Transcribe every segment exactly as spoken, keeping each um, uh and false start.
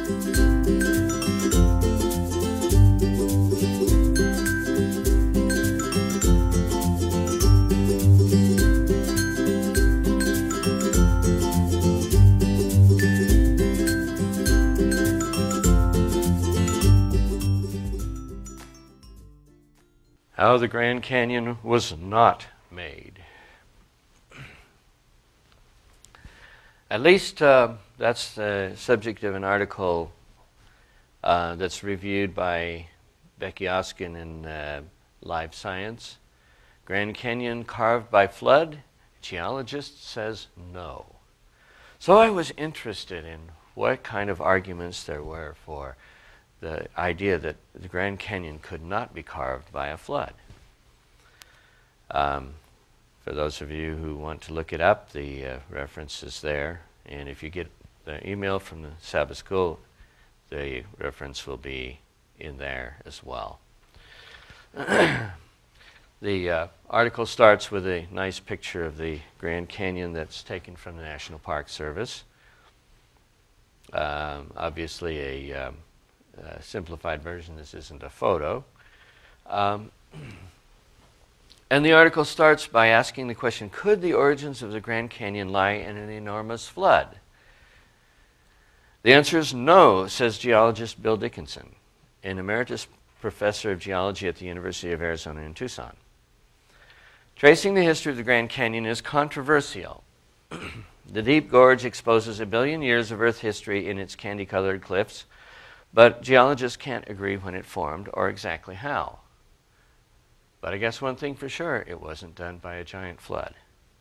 How the Grand Canyon was not made. At least uh, that's the subject of an article uh, that's reviewed by Becky Oskin in uh, Live Science. Grand Canyon carved by flood? Geologist says no. So I was interested in what kind of arguments there were for the idea that the Grand Canyon could not be carved by a flood. Um, for those of you who want to look it up, the uh, reference is there. And if you get the email from the Sabbath School, the reference will be in there as well. The uh, article starts with a nice picture of the Grand Canyon that's taken from the National Park Service. Um, obviously a um, Uh, simplified version. This isn't a photo. Um, and the article starts by asking the question, could the origins of the Grand Canyon lie in an enormous flood? The answer is no, says geologist Bill Dickinson, an emeritus professor of geology at the University of Arizona in Tucson. Tracing the history of the Grand Canyon is controversial. The deep gorge exposes a billion years of Earth history in its candy-colored cliffs, but geologists can't agree when it formed or exactly how. But I guess one thing for sure, it wasn't done by a giant flood.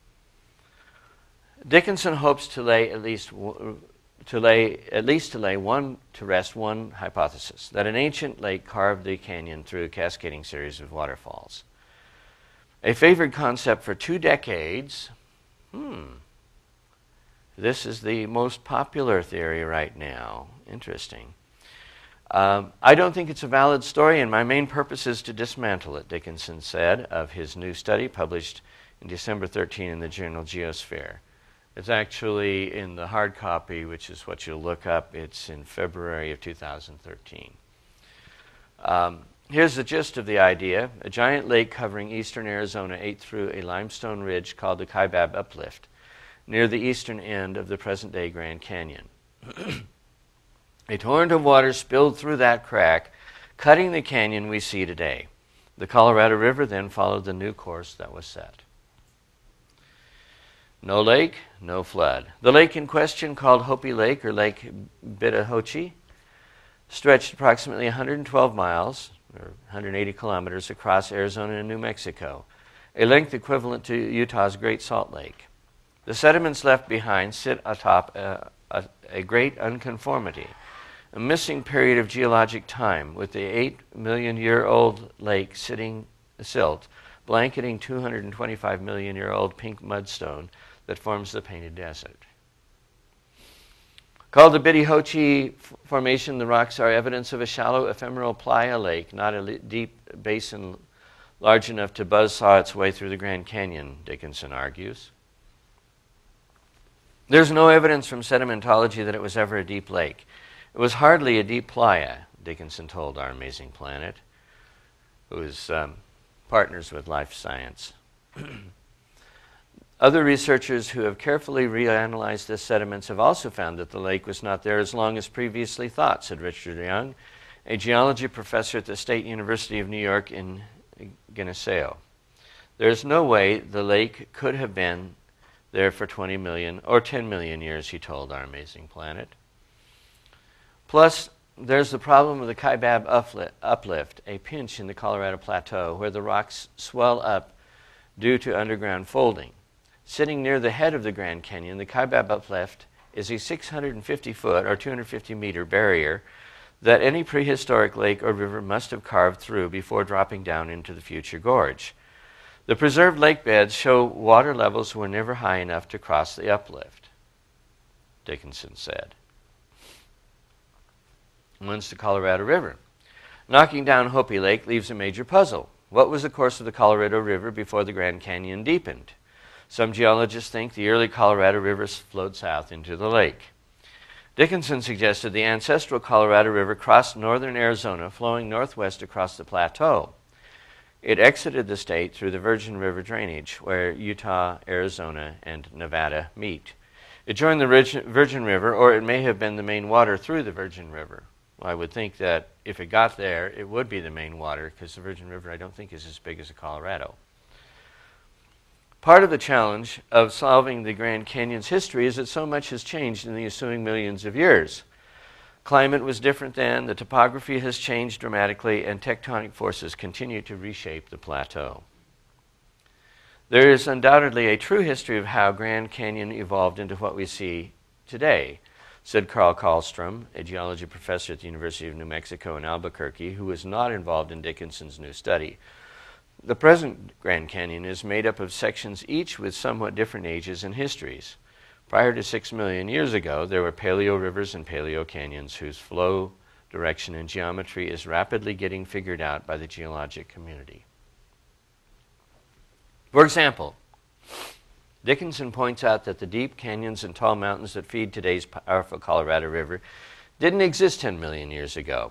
Dickinson hopes to lay at least w to lay at least to lay one to rest one hypothesis, that an ancient lake carved the canyon through a cascading series of waterfalls. A favored concept for two decades. Hmm. This is the most popular theory right now. Interesting. Um, I don't think it's a valid story, and my main purpose is to dismantle it, Dickinson said of his new study published in December thirteenth in the journal Geosphere. It's actually in the hard copy, which is what you'll look up. It's in February of two thousand thirteen. Um, here's the gist of the idea. A giant lake covering eastern Arizona ate through a limestone ridge called the Kaibab Uplift, near the eastern end of the present-day Grand Canyon. A torrent of water spilled through that crack, cutting the canyon we see today. The Colorado River then followed the new course that was set. No lake, no flood. The lake in question, called Hopi Lake or Lake Bittahochi, stretched approximately one hundred twelve miles, or one hundred eighty kilometers, across Arizona and New Mexico, a length equivalent to Utah's Great Salt Lake. The sediments left behind sit atop a, a, a great unconformity, a missing period of geologic time, with the eight million year old lake sitting silt, blanketing two hundred twenty-five million year old pink mudstone that forms the Painted Desert. Called the Bittahochi Formation, the rocks are evidence of a shallow ephemeral playa lake, not a deep basin large enough to buzzsaw its way through the Grand Canyon, Dickinson argues. There's no evidence from sedimentology that it was ever a deep lake. It was hardly a deep playa, Dickinson told Our Amazing Planet, who is um, partners with Life Science. Other researchers who have carefully reanalyzed the sediments have also found that the lake was not there as long as previously thought, said Richard Young, a geology professor at the State University of New York in Geneseo. There's no way the lake could have been there for twenty million or ten million years, he told Our Amazing Planet. Plus, there's the problem of the Kaibab Uplift, a pinch in the Colorado Plateau where the rocks swell up due to underground folding. Sitting near the head of the Grand Canyon, the Kaibab Uplift is a six hundred fifty foot or two hundred fifty meter barrier that any prehistoric lake or river must have carved through before dropping down into the future gorge. The preserved lake beds show water levels were never high enough to cross the uplift, Dickinson said. Once the Colorado River. Knocking down Hopi Lake leaves a major puzzle. What was the course of the Colorado River before the Grand Canyon deepened? Some geologists think the early Colorado River flowed south into the lake. Dickinson suggested the ancestral Colorado River crossed northern Arizona, flowing northwest across the plateau. It exited the state through the Virgin River drainage, where Utah, Arizona, and Nevada meet. It joined the Virgin River, or it may have been the main water through the Virgin River. Well, I would think that if it got there, it would be the main water, because the Virgin River, I don't think, is as big as the Colorado. Part of the challenge of solving the Grand Canyon's history is that so much has changed in the ensuing millions of years. Climate was different then, the topography has changed dramatically, and tectonic forces continue to reshape the plateau. There is undoubtedly a true history of how Grand Canyon evolved into what we see today, said Carl Karlstrom, a geology professor at the University of New Mexico in Albuquerque, who was not involved in Dickinson's new study. The present Grand Canyon is made up of sections each with somewhat different ages and histories. Prior to six million years ago, there were paleo rivers and paleo canyons whose flow, direction, and geometry is rapidly getting figured out by the geologic community. For example, Dickinson points out that the deep canyons and tall mountains that feed today's powerful Colorado River didn't exist ten million years ago.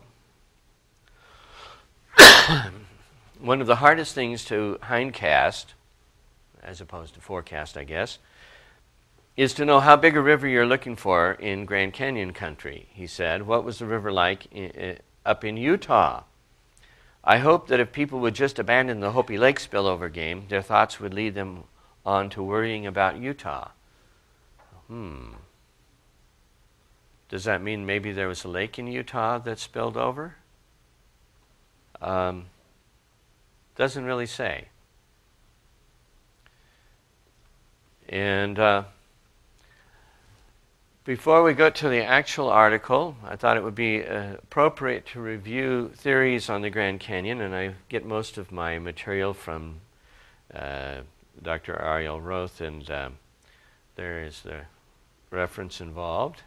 One of the hardest things to hindcast, as opposed to forecast, I guess, is to know how big a river you're looking for in Grand Canyon country, he said. What was the river like in, uh, up in Utah? I hope that if people would just abandon the Hopi Lake spillover game, their thoughts would lead them on to worrying about Utah. Hmm. Does that mean maybe there was a lake in Utah that spilled over? Um, doesn't really say. And uh, before we go to the actual article, I thought it would be uh, appropriate to review theories on the Grand Canyon, and I get most of my material from uh, Doctor Ariel Roth, and um, there is the reference involved.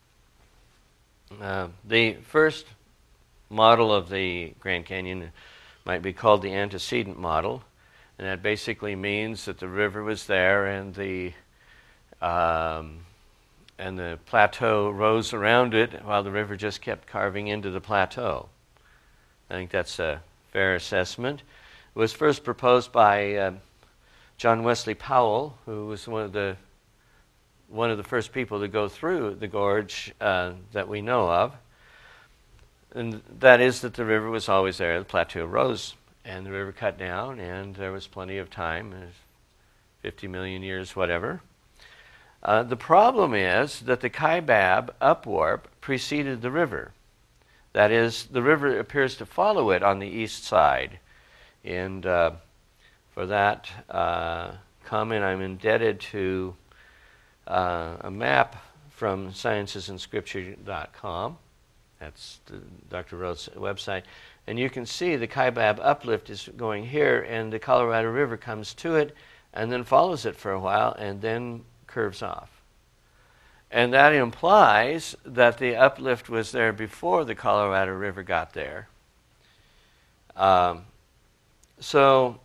Uh, the first model of the Grand Canyon might be called the antecedent model, and that basically means that the river was there and the um, and the plateau rose around it while the river just kept carving into the plateau. I think that's a fair assessment. It was first proposed by uh, John Wesley Powell, who was one of the one of the first people to go through the gorge uh, that we know of. And that is that the river was always there. The plateau rose, and the river cut down, and there was plenty of time, fifty million years, whatever. Uh, the problem is that the Kaibab upwarp preceded the river. That is, the river appears to follow it on the east side. And uh, for that uh, comment, I'm indebted to uh, a map from sciences and scripture dot com. That's the, Doctor Roth's website. And you can see the Kaibab uplift is going here, and the Colorado River comes to it and then follows it for a while and then curves off. And that implies that the uplift was there before the Colorado River got there. Um, so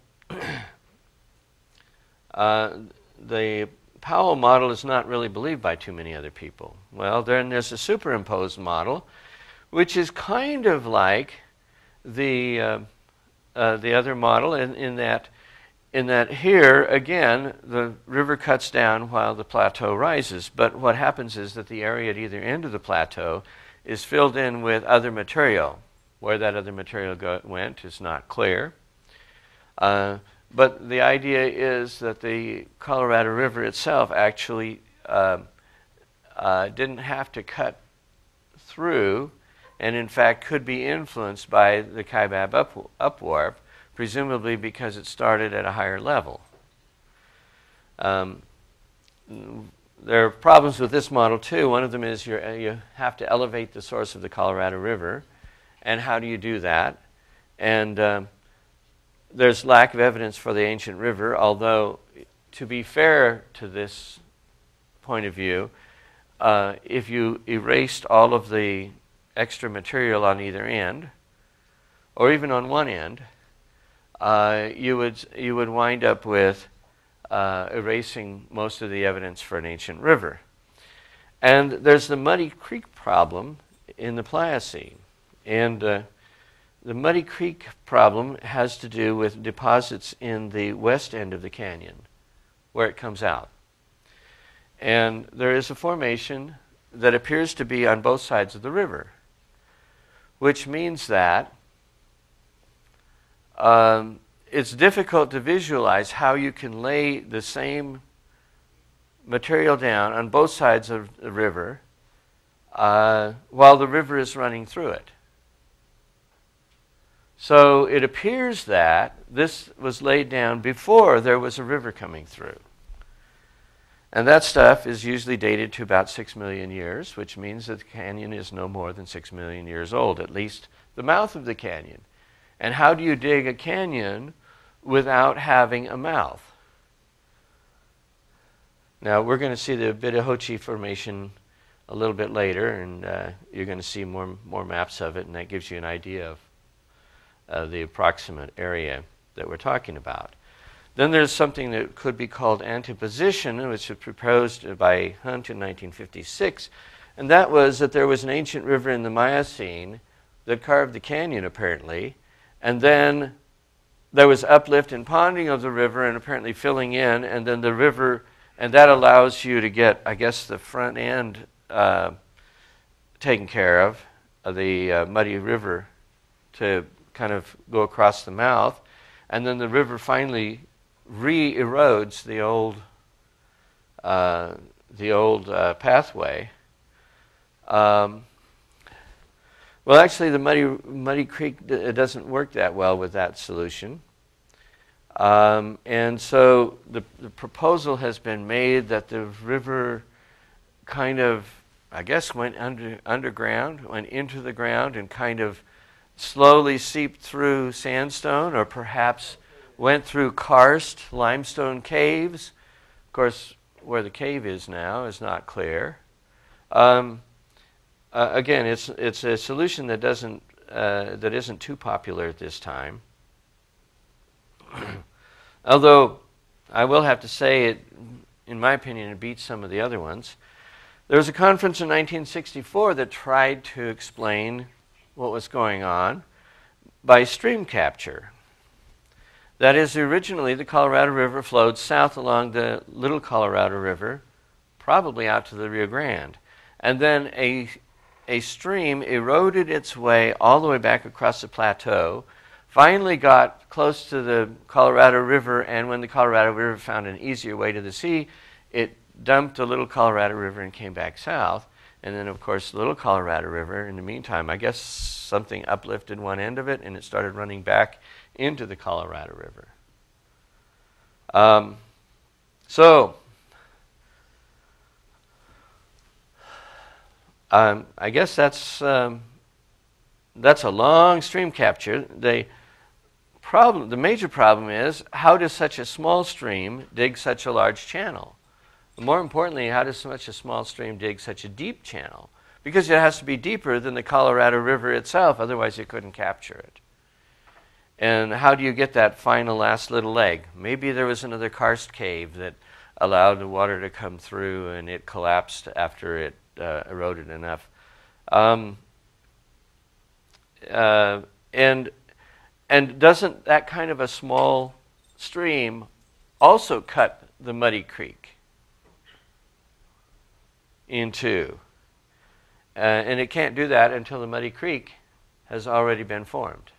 uh, the Powell model is not really believed by too many other people. Well, then there's a superimposed model, which is kind of like the uh, uh, the other model in, in that in that here again the river cuts down while the plateau rises. But what happens is that the area at either end of the plateau is filled in with other material. Where that other material go, went is not clear. Uh, but the idea is that the Colorado River itself actually uh, uh, didn't have to cut through, and in fact could be influenced by the Kaibab up, upwarp, presumably because it started at a higher level. Um, there are problems with this model too. One of them is you're, you have to elevate the source of the Colorado River, and how do you do that? And um, there's lack of evidence for the ancient river, although to be fair to this point of view, uh, if you erased all of the extra material on either end, or even on one end, uh, you would you would wind up with uh, erasing most of the evidence for an ancient river. And there's the Muddy Creek problem in the Pliocene. And uh, the Muddy Creek problem has to do with deposits in the west end of the canyon, where it comes out. And there is a formation that appears to be on both sides of the river, which means that um, it's difficult to visualize how you can lay the same material down on both sides of the river uh, while the river is running through it. So it appears that this was laid down before there was a river coming through. And that stuff is usually dated to about six million years, which means that the canyon is no more than six million years old, at least the mouth of the canyon. And how do you dig a canyon without having a mouth? Now, we're going to see the Bidahochi Formation a little bit later, and uh, you're going to see more, more maps of it, and that gives you an idea of uh, the approximate area that we're talking about. Then there's something that could be called antiposition, which was proposed by Hunt in nineteen fifty-six, and that was that there was an ancient river in the Miocene that carved the canyon, apparently, and then there was uplift and ponding of the river and apparently filling in, and then the river, and that allows you to get, I guess, the front end uh, taken care of, of the uh, muddy river to kind of go across the mouth, and then the river finally re-erodes the old uh, the old uh, pathway. Um, well, actually, the muddy muddy creek d- it doesn't work that well with that solution, um, and so the the proposal has been made that the river kind of, I guess, went under underground, went into the ground, and kind of slowly seeped through sandstone, or perhaps went through karst limestone caves. Of course, where the cave is now is not clear. Um, uh, again, it's it's a solution that doesn't uh, that isn't too popular at this time. Although I will have to say, it, in my opinion, it beats some of the other ones. There was a conference in nineteen sixty-four that tried to explain what was going on by stream capture. That is, originally the Colorado River flowed south along the Little Colorado River, probably out to the Rio Grande. And then a, a stream eroded its way all the way back across the plateau, finally got close to the Colorado River, and when the Colorado River found an easier way to the sea, it dumped the Little Colorado River and came back south. And then, of course, the Little Colorado River, in the meantime, I guess something uplifted one end of it, and it started running back into the Colorado River. Um, so, um, I guess that's um, that's a long stream capture. The problem, the major problem is, how does such a small stream dig such a large channel? More importantly, how does such a small stream dig such a deep channel? Because it has to be deeper than the Colorado River itself, otherwise it couldn't capture it. And how do you get that final last little leg? Maybe there was another karst cave that allowed the water to come through and it collapsed after it uh, eroded enough. Um, uh, and, and doesn't that kind of a small stream also cut the Muddy Creek in two? Uh, and it can't do that until the Muddy Creek has already been formed.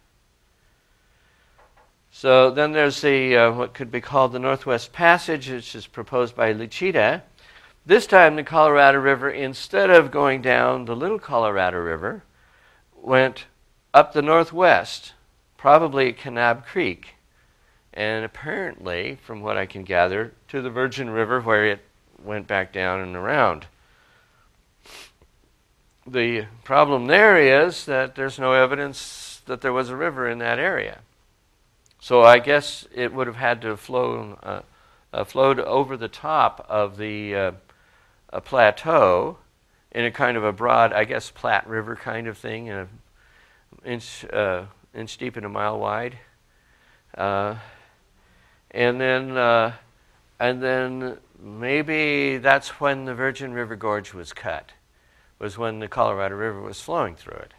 So then there's the uh, what could be called the Northwest Passage, which is proposed by Lichita. This time the Colorado River, instead of going down the Little Colorado River, went up the northwest, probably at Kanab Creek, and apparently, from what I can gather, to the Virgin River, where it went back down and around. The problem there is that there's no evidence that there was a river in that area. So I guess it would have had to have flown, uh, uh, flowed over the top of the uh, a plateau in a kind of a broad, I guess, Platte River kind of thing, an inch, uh, inch deep and a mile wide. Uh, and then, uh, and then maybe that's when the Virgin River Gorge was cut, was when the Colorado River was flowing through it.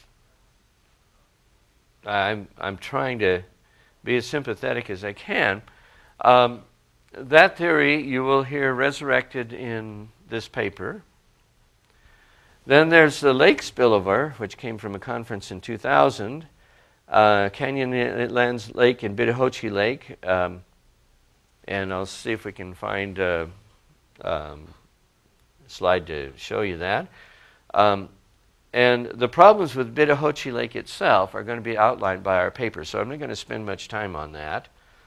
I'm, I'm trying to be as sympathetic as I can. Um, that theory you will hear resurrected in this paper. Then there's the lake spillover, which came from a conference in two thousand. Uh, Canyonlands Lake and Bittahoche Lake. Um, and I'll see if we can find a um, slide to show you that. Um, And the problems with Bittahoche Lake itself are going to be outlined by our paper, so I'm not going to spend much time on that.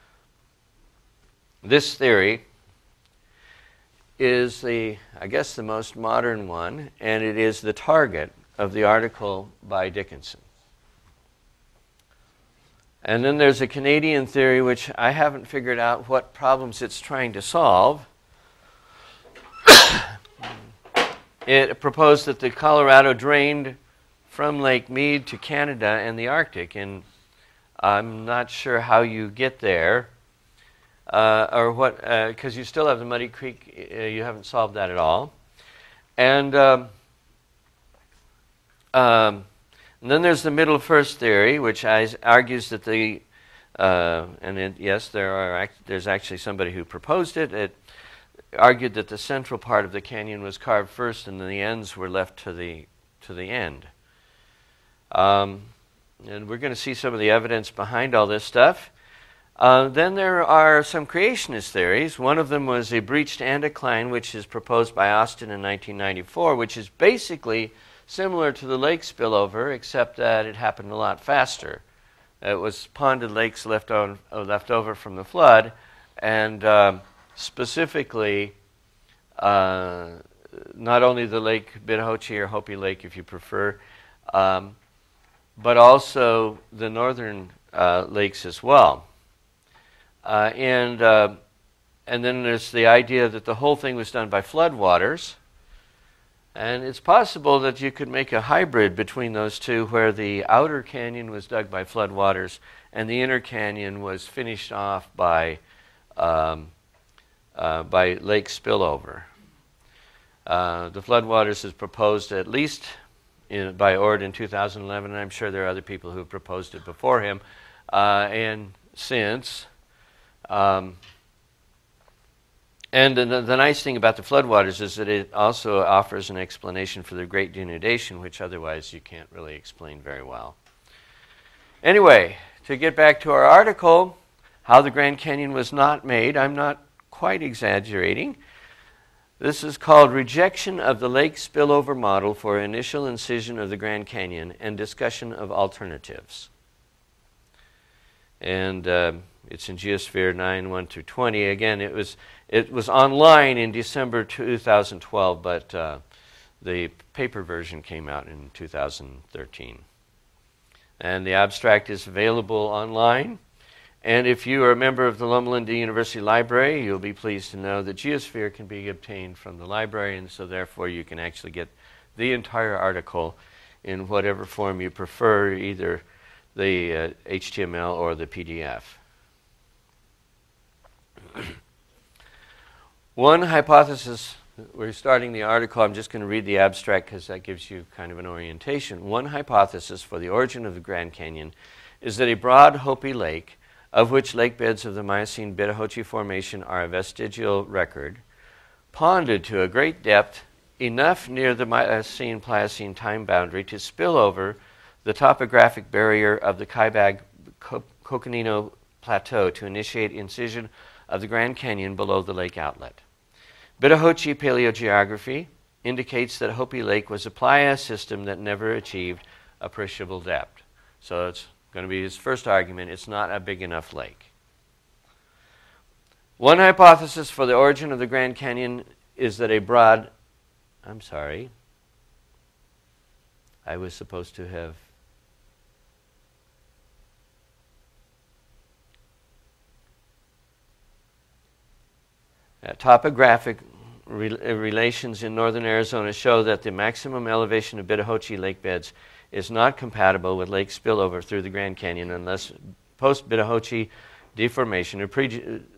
This theory is the, I guess, the most modern one, and it is the target of the article by Dickinson. And then there's a Canadian theory, which I haven't figured out what problems it's trying to solve. It proposed that the Colorado drained from Lake Mead to Canada and the Arctic, and I'm not sure how you get there, uh, or what, because uh, you still have the Muddy Creek. Uh, you haven't solved that at all. And, um, um, and then there's the middle first theory, which I, argues that the, uh, and it, yes, there are act, there's actually somebody who proposed it. It argued that the central part of the canyon was carved first and the ends were left to the to the end. Um, and we're going to see some of the evidence behind all this stuff. Uh, then there are some creationist theories. One of them was a breached anticline, which is proposed by Austin in nineteen ninety-four, which is basically similar to the lake spillover, except that it happened a lot faster. It was ponded lakes left, on, uh, left over from the flood, and um, specifically, uh, not only the Lake Bittahoche or Hopi Lake, if you prefer, um, but also the northern uh, lakes as well. Uh, and uh, and then there's the idea that the whole thing was done by floodwaters. And it's possible that you could make a hybrid between those two, where the outer canyon was dug by floodwaters and the inner canyon was finished off by um, Uh, by lake spillover. Uh, the floodwaters is proposed at least in, by Ord in two thousand eleven, and I'm sure there are other people who have proposed it before him uh, and since. Um, and the, the nice thing about the floodwaters is that it also offers an explanation for the Great Denudation, which otherwise you can't really explain very well. Anyway, to get back to our article, how the Grand Canyon was not made, I'm not quite exaggerating. This is called Rejection of the Lake Spillover Model for Initial Incision of the Grand Canyon and Discussion of Alternatives. And uh, it's in Geosphere nine, one through twenty. Again, it was it was online in December two thousand twelve, but uh, the paper version came out in two thousand thirteen. And the abstract is available online. And if you are a member of the Loma Linda University Library, you'll be pleased to know that Geosphere can be obtained from the library, and so therefore you can actually get the entire article in whatever form you prefer, either the uh, H T M L or the P D F. One hypothesis, we're starting the article, I'm just going to read the abstract because that gives you kind of an orientation. One hypothesis for the origin of the Grand Canyon is that a broad Hopi Lake, of which lake beds of the Miocene Bittahoche Formation are a vestigial record, ponded to a great depth, enough near the Miocene-Pliocene time boundary to spill over the topographic barrier of the Kaibag-Coconino Plateau to initiate incision of the Grand Canyon below the lake outlet. Bittahoche paleogeography indicates that Hopi Lake was a playa system that never achieved appreciable depth. So it's going to be his first argument. It's not a big enough lake. One hypothesis for the origin of the Grand Canyon is that a broad, I'm sorry, I was supposed to have, uh, topographic re relations in northern Arizona show that the maximum elevation of Bittahoche lake beds is not compatible with lake spillover through the Grand Canyon unless post-Bittahoche deformation or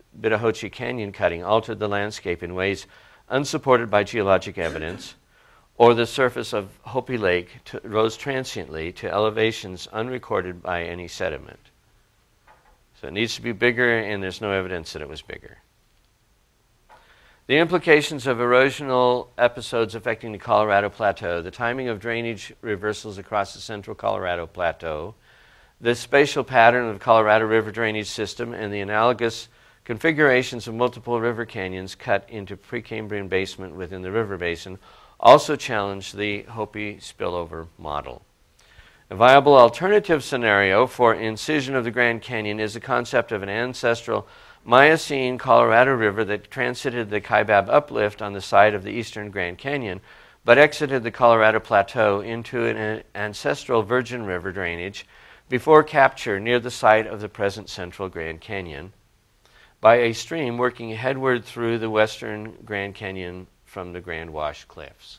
pre-Bittahoche canyon cutting altered the landscape in ways unsupported by geologic evidence, or the surface of Hopi Lake to, rose transiently to elevations unrecorded by any sediment. So it needs to be bigger, and there's no evidence that it was bigger. The implications of erosional episodes affecting the Colorado Plateau, the timing of drainage reversals across the central Colorado Plateau, the spatial pattern of the Colorado River drainage system, and the analogous configurations of multiple river canyons cut into Precambrian basement within the river basin also challenge the Hopi spillover model. A viable alternative scenario for incision of the Grand Canyon is the concept of an ancestral Miocene Colorado River that transited the Kaibab uplift on the side of the eastern Grand Canyon, but exited the Colorado Plateau into an ancestral Virgin River drainage before capture near the site of the present central Grand Canyon by a stream working headward through the western Grand Canyon from the Grand Wash Cliffs.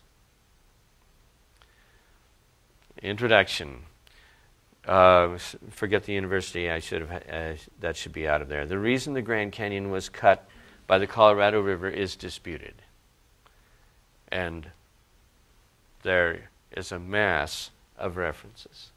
Introduction. Uh, forget the university. I should have. Uh, that should be out of there. The reason the Grand Canyon was cut by the Colorado River is disputed, and there is a mass of references.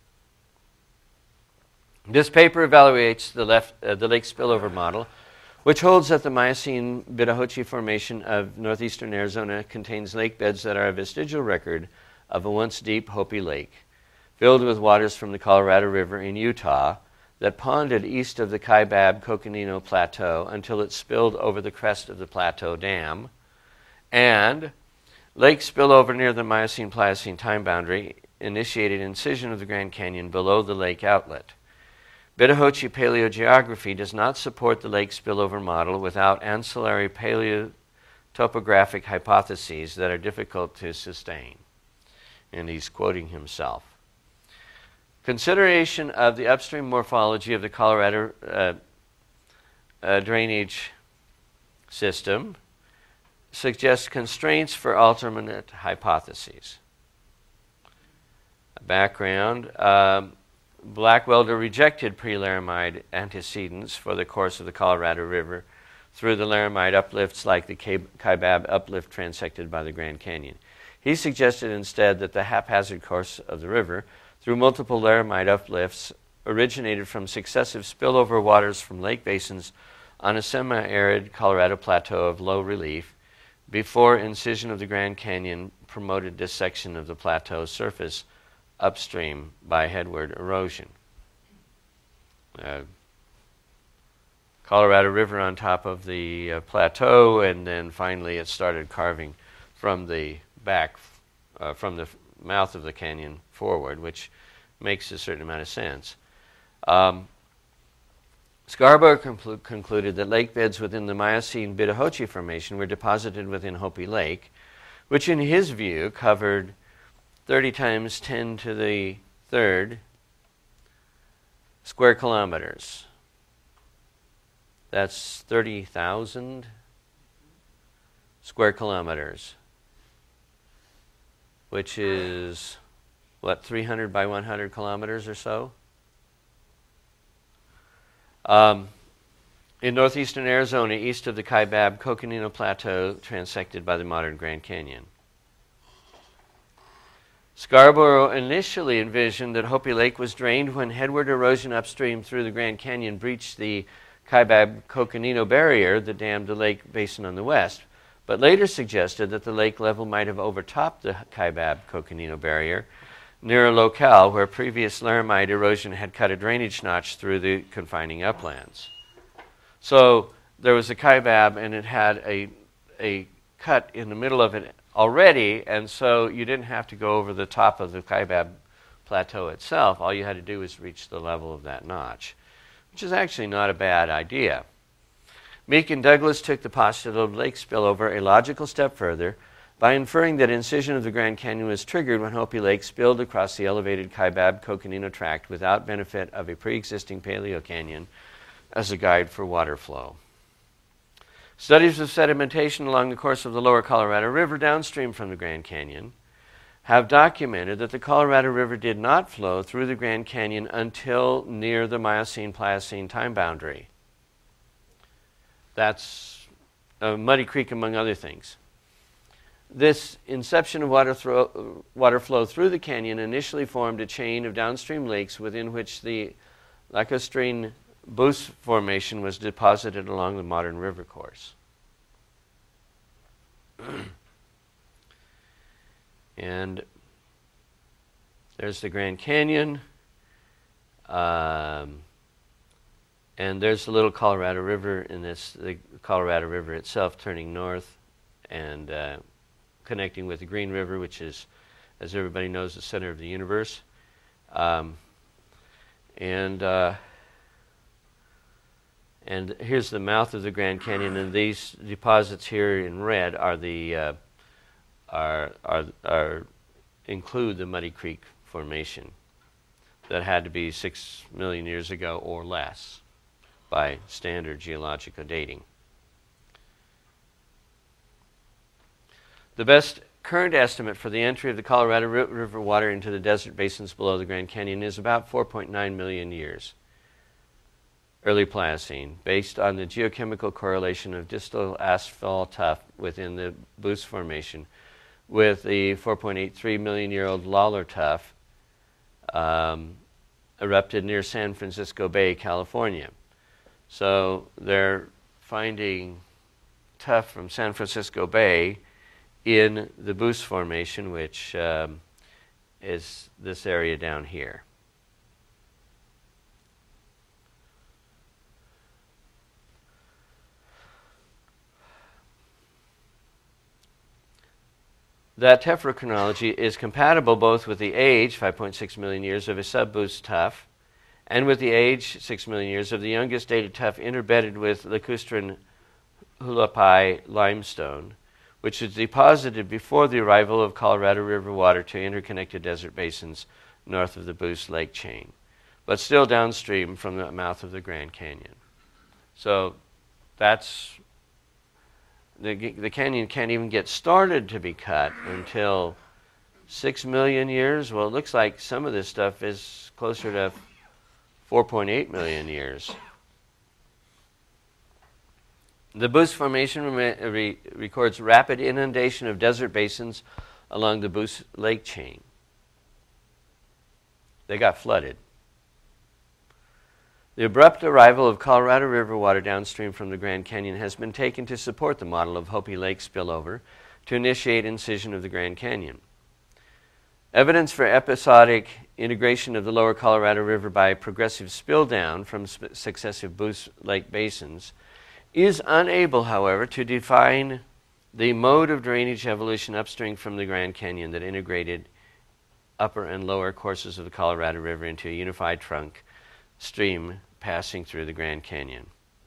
This paper evaluates the left uh, the lake spillover model, which holds that the Miocene Bidahochi Formation of northeastern Arizona contains lake beds that are a vestigial record of a once deep Hopi Lake, filled with waters from the Colorado River in Utah that ponded east of the Kaibab Coconino Plateau until it spilled over the crest of the Plateau Dam, and lake spillover near the Miocene-Pliocene time boundary initiated incision of the Grand Canyon below the lake outlet. Bidahochi paleogeography does not support the lake spillover model without ancillary paleotopographic hypotheses that are difficult to sustain. And he's quoting himself. Consideration of the upstream morphology of the Colorado uh, uh, drainage system suggests constraints for alternate hypotheses. Background. Um, Blackwelder rejected pre-Laramide antecedents for the course of the Colorado River through the Laramide uplifts like the Kaibab uplift transected by the Grand Canyon. He suggested instead that the haphazard course of the river through multiple Laramide uplifts originated from successive spillover waters from lake basins on a semi-arid Colorado plateau of low relief before incision of the Grand Canyon promoted dissection of the plateau surface upstream by headward erosion. Uh, Colorado River on top of the uh, plateau, and then finally it started carving from the back, uh, from the mouth of the canyon forward, which makes a certain amount of sense. Um, Scarborough conclu- concluded that lake beds within the Miocene Bidahochi Formation were deposited within Hopi Lake, which in his view covered thirty times ten to the third square kilometers. That's thirty thousand square kilometers, which is, what, three hundred by one hundred kilometers or so? Um, in northeastern Arizona, east of the Kaibab Coconino Plateau, transected by the modern Grand Canyon. Scarborough initially envisioned that Hopi Lake was drained when headward erosion upstream through the Grand Canyon breached the Kaibab Coconino barrier that dammed the lake basin on the west, but later suggested that the lake level might have overtopped the Kaibab Coconino barrier near a locale where previous Laramide erosion had cut a drainage notch through the confining uplands. So there was a Kaibab, and it had a, a cut in the middle of it already, and so you didn't have to go over the top of the Kaibab plateau itself. All you had to do was reach the level of that notch, which is actually not a bad idea. Meek and Douglas took the postulate of lake spillover a logical step further by inferring that incision of the Grand Canyon was triggered when Hopi Lake spilled across the elevated Kaibab Coconino tract without benefit of a pre-existing paleocanyon as a guide for water flow. Studies of sedimentation along the course of the lower Colorado River downstream from the Grand Canyon have documented that the Colorado River did not flow through the Grand Canyon until near the Miocene-Pliocene time boundary. That's uh, Muddy Creek, among other things. This inception of water, thro- water flow through the canyon initially formed a chain of downstream lakes within which the lacustrine Boos Formation was deposited along the modern river course. And there's the Grand Canyon. Um, and there's the little Colorado River, and this the Colorado River itself turning north and uh, connecting with the Green River, which is, as everybody knows, the center of the universe. Um, and uh, and here's the mouth of the Grand Canyon, and these deposits here in red are the uh, are are are include the Muddy Creek Formation that had to be six million years ago or less by standard geological dating. The best current estimate for the entry of the Colorado River water into the desert basins below the Grand Canyon is about four point nine million years, early Pliocene, based on the geochemical correlation of distal asphalt tuff within the Boos Formation with the four point eight three million year old Lawler tuff um, erupted near San Francisco Bay, California. So they're finding tuff from San Francisco Bay in the Boos Formation, which um, is this area down here. That tephrochronology is compatible both with the age, five point six million years, of a sub-Boos tuff, and with the age, six million years, of the youngest dated tuff interbedded with lacustrine Hualapai limestone, which was deposited before the arrival of Colorado River water to interconnected desert basins north of the Boos Lake chain, but still downstream from the mouth of the Grand Canyon. So that's, the, the canyon can't even get started to be cut until six million years. Well, it looks like some of this stuff is closer to four point eight million years. The Boos Formation re re records rapid inundation of desert basins along the Boos Lake chain. They got flooded. The abrupt arrival of Colorado River water downstream from the Grand Canyon has been taken to support the model of Hopi Lake spillover to initiate incision of the Grand Canyon. Evidence for episodic integration of the lower Colorado River by progressive spill down from successive Boos Lake basins is unable, however, to define the mode of drainage evolution upstream from the Grand Canyon that integrated upper and lower courses of the Colorado River into a unified trunk stream passing through the Grand Canyon.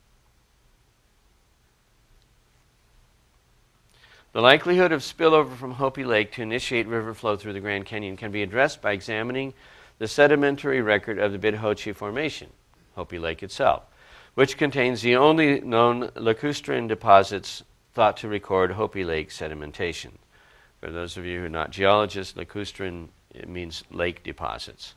The likelihood of spillover from Hopi Lake to initiate river flow through the Grand Canyon can be addressed by examining the sedimentary record of the Bidhochi Formation, Hopi Lake itself, which contains the only known lacustrine deposits thought to record Hopi Lake sedimentation. For those of you who are not geologists, lacustrine, it means lake deposits.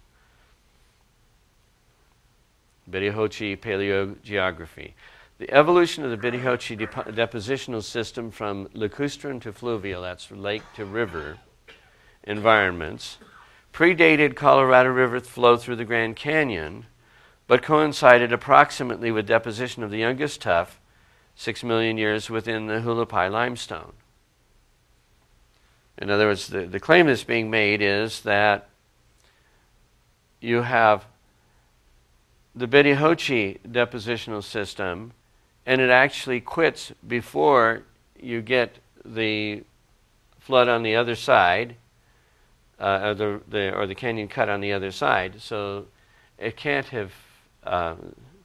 Bidhochi paleogeography. The evolution of the Bidhochi dep depositional system from lacustrine to fluvial, that's lake to river, environments, predated Colorado River flow through the Grand Canyon, but coincided approximately with deposition of the youngest tuff, six million years within the Hualapai limestone. In other words, the, the claim that's being made is that you have the Bidhochi depositional system, and it actually quits before you get the flood on the other side, uh, or, the, the, or the canyon cut on the other side. So it can't have uh,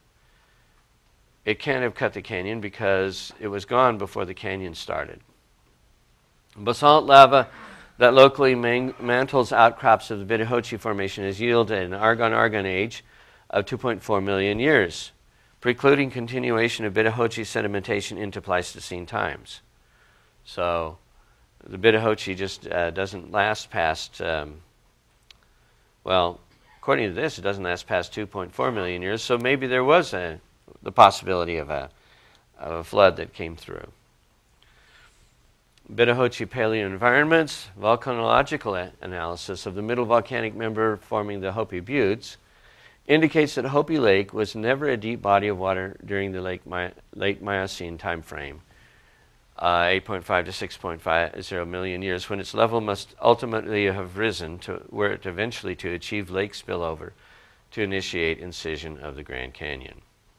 it can't have cut the canyon because it was gone before the canyon started. Basalt lava that locally man mantles outcrops of the Bidhochi Formation has yielded an argon-argon age of two point four million years, precluding continuation of Bidhochi sedimentation into Pleistocene times. So the Bidhochi just uh, doesn't last past, um, well, according to this, it doesn't last past two point four million years, so maybe there was a, the possibility of a, of a flood that came through. Betahoche paleoenvironments, volcanological a- analysis of the middle volcanic member forming the Hopi Buttes indicates that Hopi Lake was never a deep body of water during the late, Mi- late Miocene time frame, uh, eight point five to six point five zero million years, when its level must ultimately have risen to where it eventually to achieve lake spillover to initiate incision of the Grand Canyon.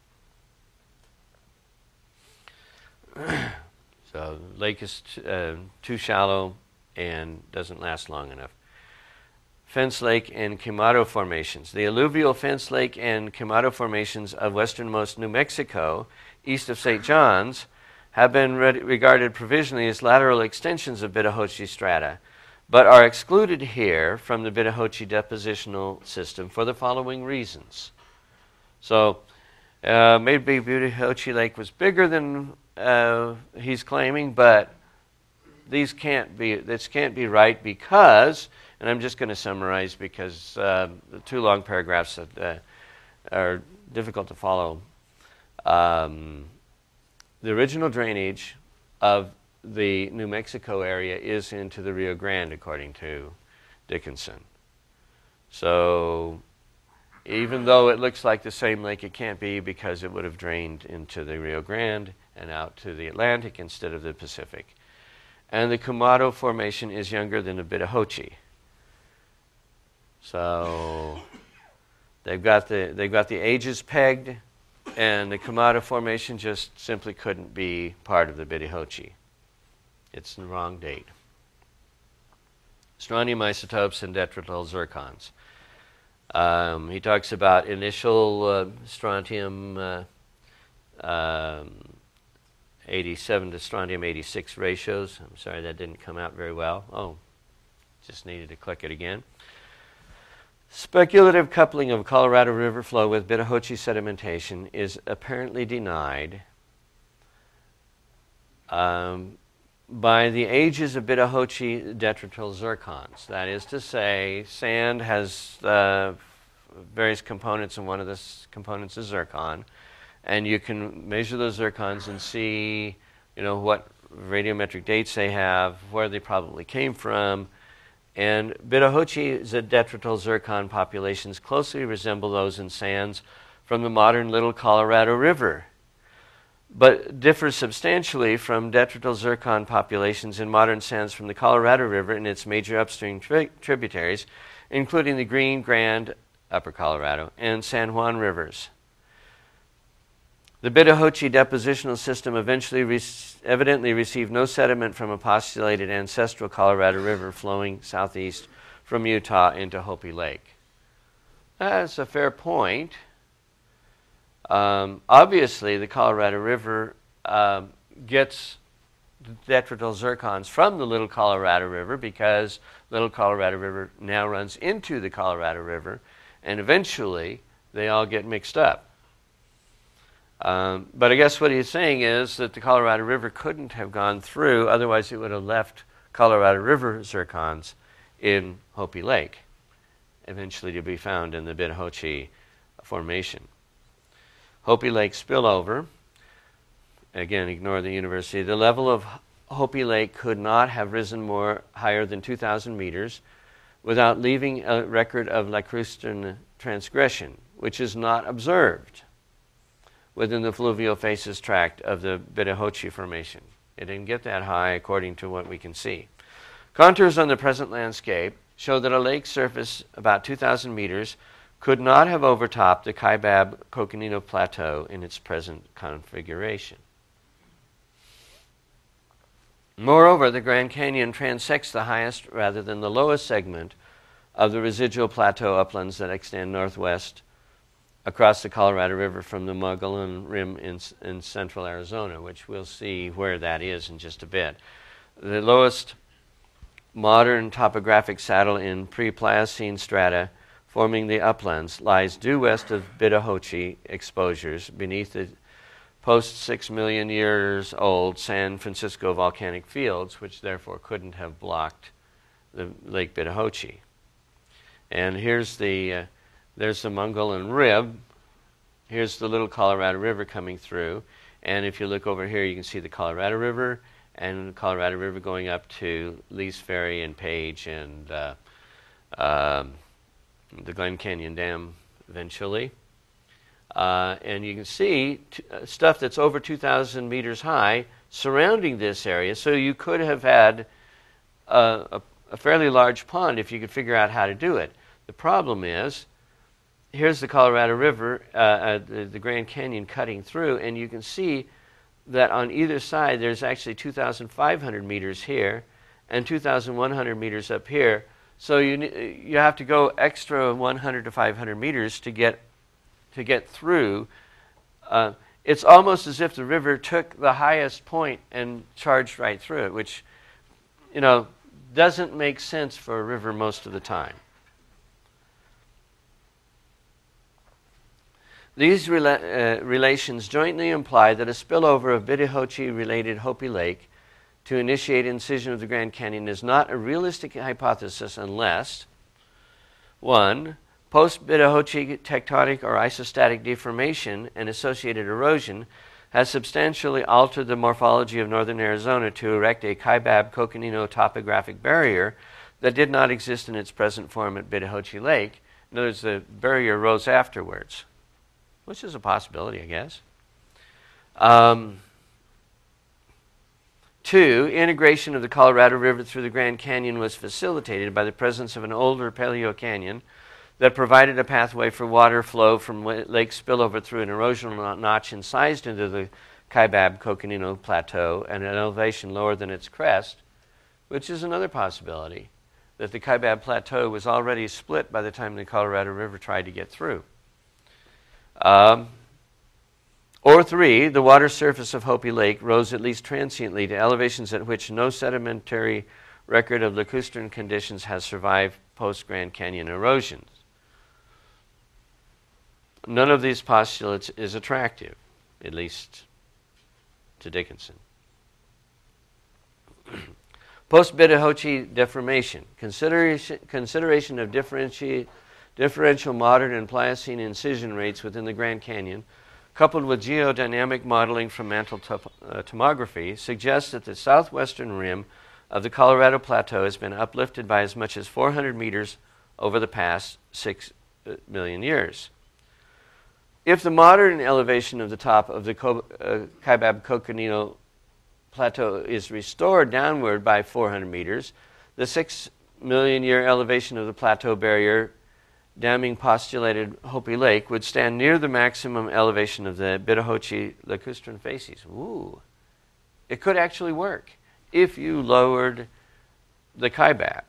So the lake is t- uh, too shallow and doesn't last long enough. Fence Lake and Quemado formations. The alluvial Fence Lake and Quemado formations of westernmost New Mexico, east of Saint John's, have been re- regarded provisionally as lateral extensions of Betahoche strata, but are excluded here from the Betahoche depositional system for the following reasons. So uh, maybe Betahoche Lake was bigger than uh, he's claiming, but these can't be, this can't be right because, and I'm just going to summarize because uh, the two long paragraphs that, uh, are difficult to follow. Um, the original drainage of the New Mexico area is into the Rio Grande, according to Dickinson. So even though it looks like the same lake, it can't be because it would have drained into the Rio Grande and out to the Atlantic instead of the Pacific. And the Quemado Formation is younger than the Betahoche. So they've got the, they've got the ages pegged, and the Quemado Formation just simply couldn't be part of the Betahoche. It's the wrong date. Strontium isotopes and detrital zircons. Um, he talks about initial uh, strontium uh, um, eighty-seven to strontium eighty-six ratios. I'm sorry, that didn't come out very well. Oh, just needed to click it again. Speculative coupling of Colorado River flow with Betahoche sedimentation is apparently denied um, by the ages of Betahoche detrital zircons. That is to say, sand has uh, various components, and one of the components is zircon. And you can measure those zircons and see, you know, what radiometric dates they have, where they probably came from. And Betahoche's detrital zircon populations closely resemble those in sands from the modern Little Colorado River, but differ substantially from detrital zircon populations in modern sands from the Colorado River and its major upstream tri- tributaries, including the Green, Grand, Upper Colorado, and San Juan rivers. The Betahoche depositional system eventually re- evidently received no sediment from a postulated ancestral Colorado River flowing southeast from Utah into Hopi Lake. That's a fair point. Um, obviously, the Colorado River um, gets detrital zircons from the Little Colorado River because Little Colorado River now runs into the Colorado River, and eventually they all get mixed up. Um, but I guess what he's saying is that the Colorado River couldn't have gone through, otherwise it would have left Colorado River zircons in Hopi Lake, eventually to be found in the Betahoche Formation. Hopi Lake spillover, again, ignore the university. The level of Hopi Lake could not have risen more higher than two thousand meters without leaving a record of lacustrine transgression, which is not observed within the fluvial facies tract of the Betahoche Formation. It didn't get that high according to what we can see. Contours on the present landscape show that a lake surface about two thousand meters could not have overtopped the Kaibab Coconino Plateau in its present configuration. Moreover, the Grand Canyon transects the highest rather than the lowest segment of the residual plateau uplands that extend northwest across the Colorado River from the Mogollon Rim in, in central Arizona, which we'll see where that is in just a bit. The lowest modern topographic saddle in pre-Pliocene strata forming the uplands lies due west of Betahoche exposures beneath the post six million years old San Francisco volcanic fields, which therefore couldn't have blocked the Lake Betahoche. And here's the uh, there's the Mogollon Rib. Here's the Little Colorado River coming through. And if you look over here, you can see the Colorado River and the Colorado River going up to Lee's Ferry and Page and uh, um, the Glen Canyon Dam eventually. Uh, and you can see t uh, stuff that's over two thousand meters high surrounding this area. So you could have had a, a, a fairly large pond if you could figure out how to do it. The problem is, here's the Colorado River, uh, uh, the, the Grand Canyon cutting through, and you can see that on either side there's actually two thousand five hundred meters here and two thousand one hundred meters up here. So you, you have to go extra one hundred to five hundred meters to get to get through. Uh, it's almost as if the river took the highest point and charged right through it, which, you know, doesn't make sense for a river most of the time. These rela uh, relations jointly imply that a spillover of Bittahoche-related Hopi Lake to initiate incision of the Grand Canyon is not a realistic hypothesis unless, one, post-Bittahoche tectonic or isostatic deformation and associated erosion has substantially altered the morphology of northern Arizona to erect a Kaibab-Coconino topographic barrier that did not exist in its present form at Bittahoche Lake. In other words, the barrier rose afterwards, which is a possibility, I guess. Um, two, integration of the Colorado River through the Grand Canyon was facilitated by the presence of an older paleo canyon that provided a pathway for water flow from lake spillover through an erosional notch incised into the Kaibab-Coconino Plateau at an elevation lower than its crest, which is another possibility, that the Kaibab Plateau was already split by the time the Colorado River tried to get through. Um, or three, the water surface of Hopi Lake rose at least transiently to elevations at which no sedimentary record of lacustrine conditions has survived post-Grand Canyon erosions. None of these postulates is attractive, at least to Dickinson. Post-Bittahoche deformation. Consideration, consideration of differenti differential modern and Pliocene incision rates within the Grand Canyon, coupled with geodynamic modeling from mantle top uh, tomography, suggests that the southwestern rim of the Colorado Plateau has been uplifted by as much as four hundred meters over the past six million years. If the modern elevation of the top of the Co uh, Kaibab-Coconino Plateau is restored downward by four hundred meters, the six million year elevation of the plateau barrier damming postulated Hopi Lake would stand near the maximum elevation of the Bittahoche lacustrine facies. Ooh, it could actually work if you lowered the Kaibab.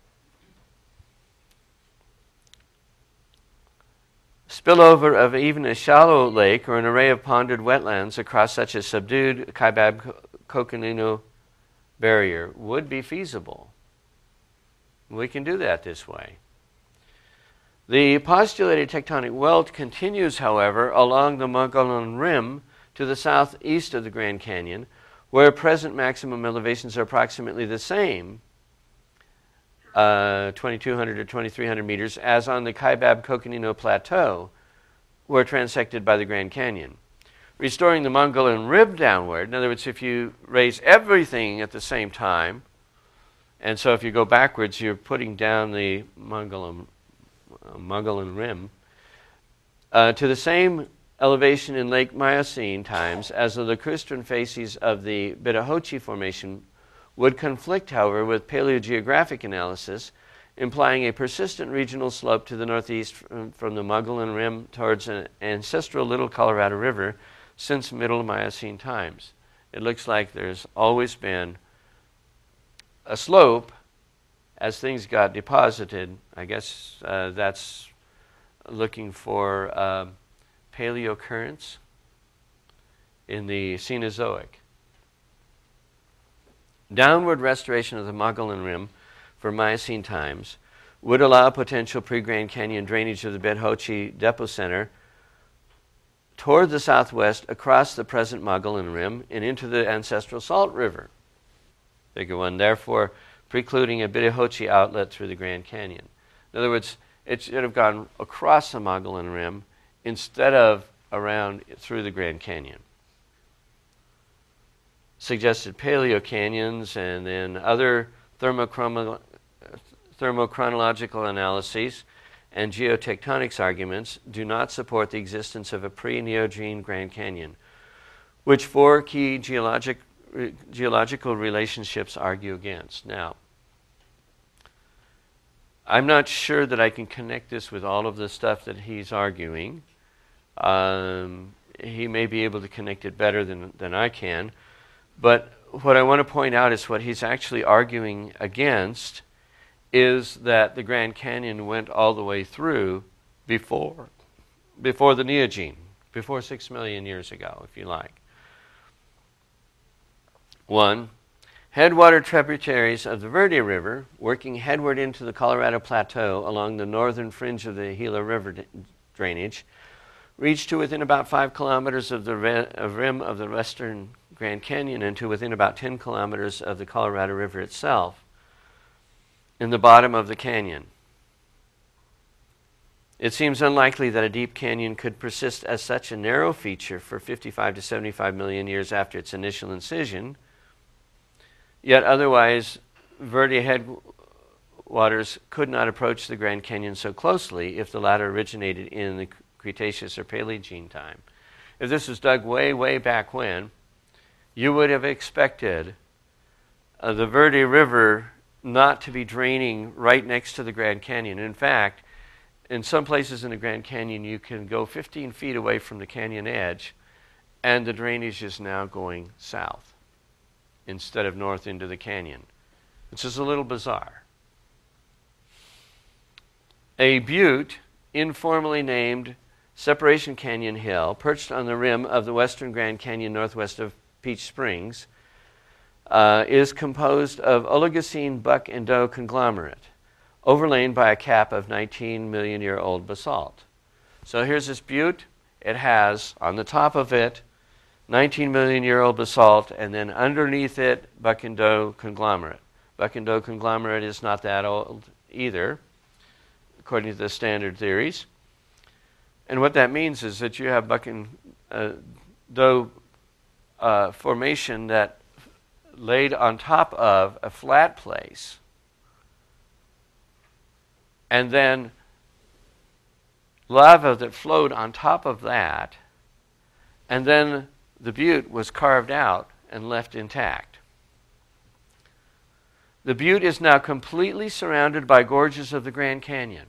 Spillover of even a shallow lake or an array of ponded wetlands across such a subdued Kaibab-Coconino barrier would be feasible. We can do that this way. The postulated tectonic welt continues, however, along the Mogollon Rim to the southeast of the Grand Canyon, where present maximum elevations are approximately the same, uh, twenty-two hundred to twenty-three hundred meters, as on the Kaibab-Coconino Plateau, were transected by the Grand Canyon. Restoring the Mogollon Rib downward, in other words, if you raise everything at the same time, and so if you go backwards, you're putting down the Mogollon, uh, Mogollon Rim, uh, to the same elevation in Lake Miocene times as the lacustrine facies of the Bittahoche Formation would conflict, however, with paleogeographic analysis, implying a persistent regional slope to the northeast from, from the Mogollon Rim towards an ancestral Little Colorado River since Middle Miocene times. It looks like there's always been a slope as things got deposited. I guess uh, that's looking for uh, paleocurrents in the Cenozoic. Downward restoration of the Mogollon Rim for Miocene times would allow potential pre-Grand Canyon drainage of the Bittahoche Depot Center toward the southwest across the present Mogollon Rim and into the ancestral Salt River. Figure one, therefore precluding a Bittahoche outlet through the Grand Canyon. In other words, it should have gone across the Mogollon Rim instead of around through the Grand Canyon. suggested paleocanyons, and then other thermochromo thermochronological analyses and geotectonics arguments do not support the existence of a pre-Neogene Grand Canyon, which four key geologic, re, geological relationships argue against. Now, I'm not sure that I can connect this with all of the stuff that he's arguing. Um, he may be able to connect it better than, than I can. But what I want to point out is what he's actually arguing against is that the Grand Canyon went all the way through before, before the Neogene, before six million years ago, if you like. One, headwater tributaries of the Verde River, working headward into the Colorado Plateau along the northern fringe of the Gila River drainage, reached to within about five kilometers of the rim of the western Grand Canyon and to within about ten kilometers of the Colorado River itself in the bottom of the canyon. It seems unlikely that a deep canyon could persist as such a narrow feature for fifty-five to seventy-five million years after its initial incision. Yet otherwise, Verde headwaters could not approach the Grand Canyon so closely if the latter originated in the Cretaceous or Paleogene time. If this was dug way, way back when, you would have expected uh, the Verde River not to be draining right next to the Grand Canyon. In fact, in some places in the Grand Canyon, you can go fifteen feet away from the canyon edge, and the drainage is now going south instead of north into the canyon, which is a little bizarre. A butte, informally named Separation Canyon Hill, perched on the rim of the western Grand Canyon northwest of Peach Springs, uh, is composed of Oligocene buck and doe conglomerate, overlain by a cap of nineteen million year old basalt. So here's this butte. It has, on the top of it, nineteen million year old basalt, and then underneath it, buck and doe conglomerate. Buck and doe conglomerate is not that old either, according to the standard theories. And what that means is that you have buck and uh, doe uh, formation that laid on top of a flat place, and then lava that flowed on top of that, and then the butte was carved out and left intact. The butte is now completely surrounded by gorges of the Grand Canyon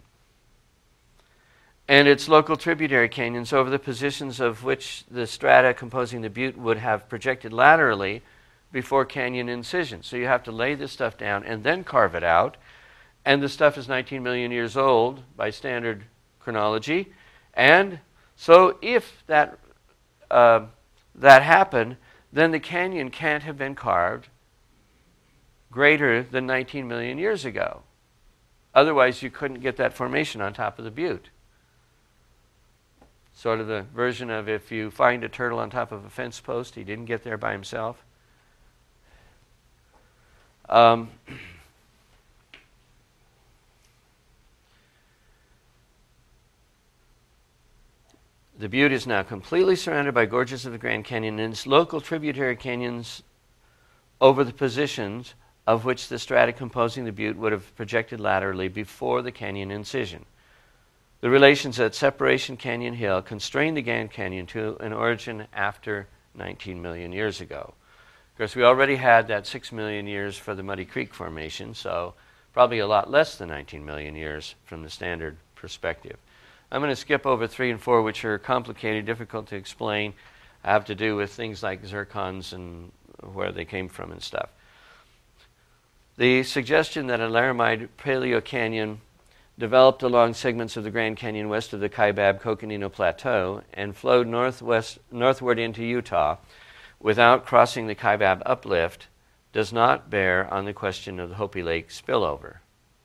and its local tributary canyons over the positions of which the strata composing the butte would have projected laterally before canyon incision. So you have to lay this stuff down and then carve it out, and the stuff is nineteen million years old by standard chronology. And so if that uh, that happened, then the canyon can't have been carved greater than nineteen million years ago. Otherwise, you couldn't get that formation on top of the butte. Sort of the version of if you find a turtle on top of a fence post, he didn't get there by himself. Um, The butte is now completely surrounded by gorges of the Grand Canyon and its local tributary canyons over the positions of which the strata composing the butte would have projected laterally before the canyon incision. The relations at Separation Canyon Hill constrained the Grand Canyon to an origin after nineteen million years ago. Of course, we already had that six million years for the Muddy Creek Formation, so probably a lot less than nineteen million years from the standard perspective. I'm going to skip over three and four, which are complicated, difficult to explain, have to do with things like zircons and where they came from and stuff. The suggestion that a Laramide Paleocanyon developed along segments of the Grand Canyon west of the Kaibab-Coconino Plateau and flowed northwest, northward into Utah without crossing the Kaibab uplift does not bear on the question of the Hopi Lake spillover.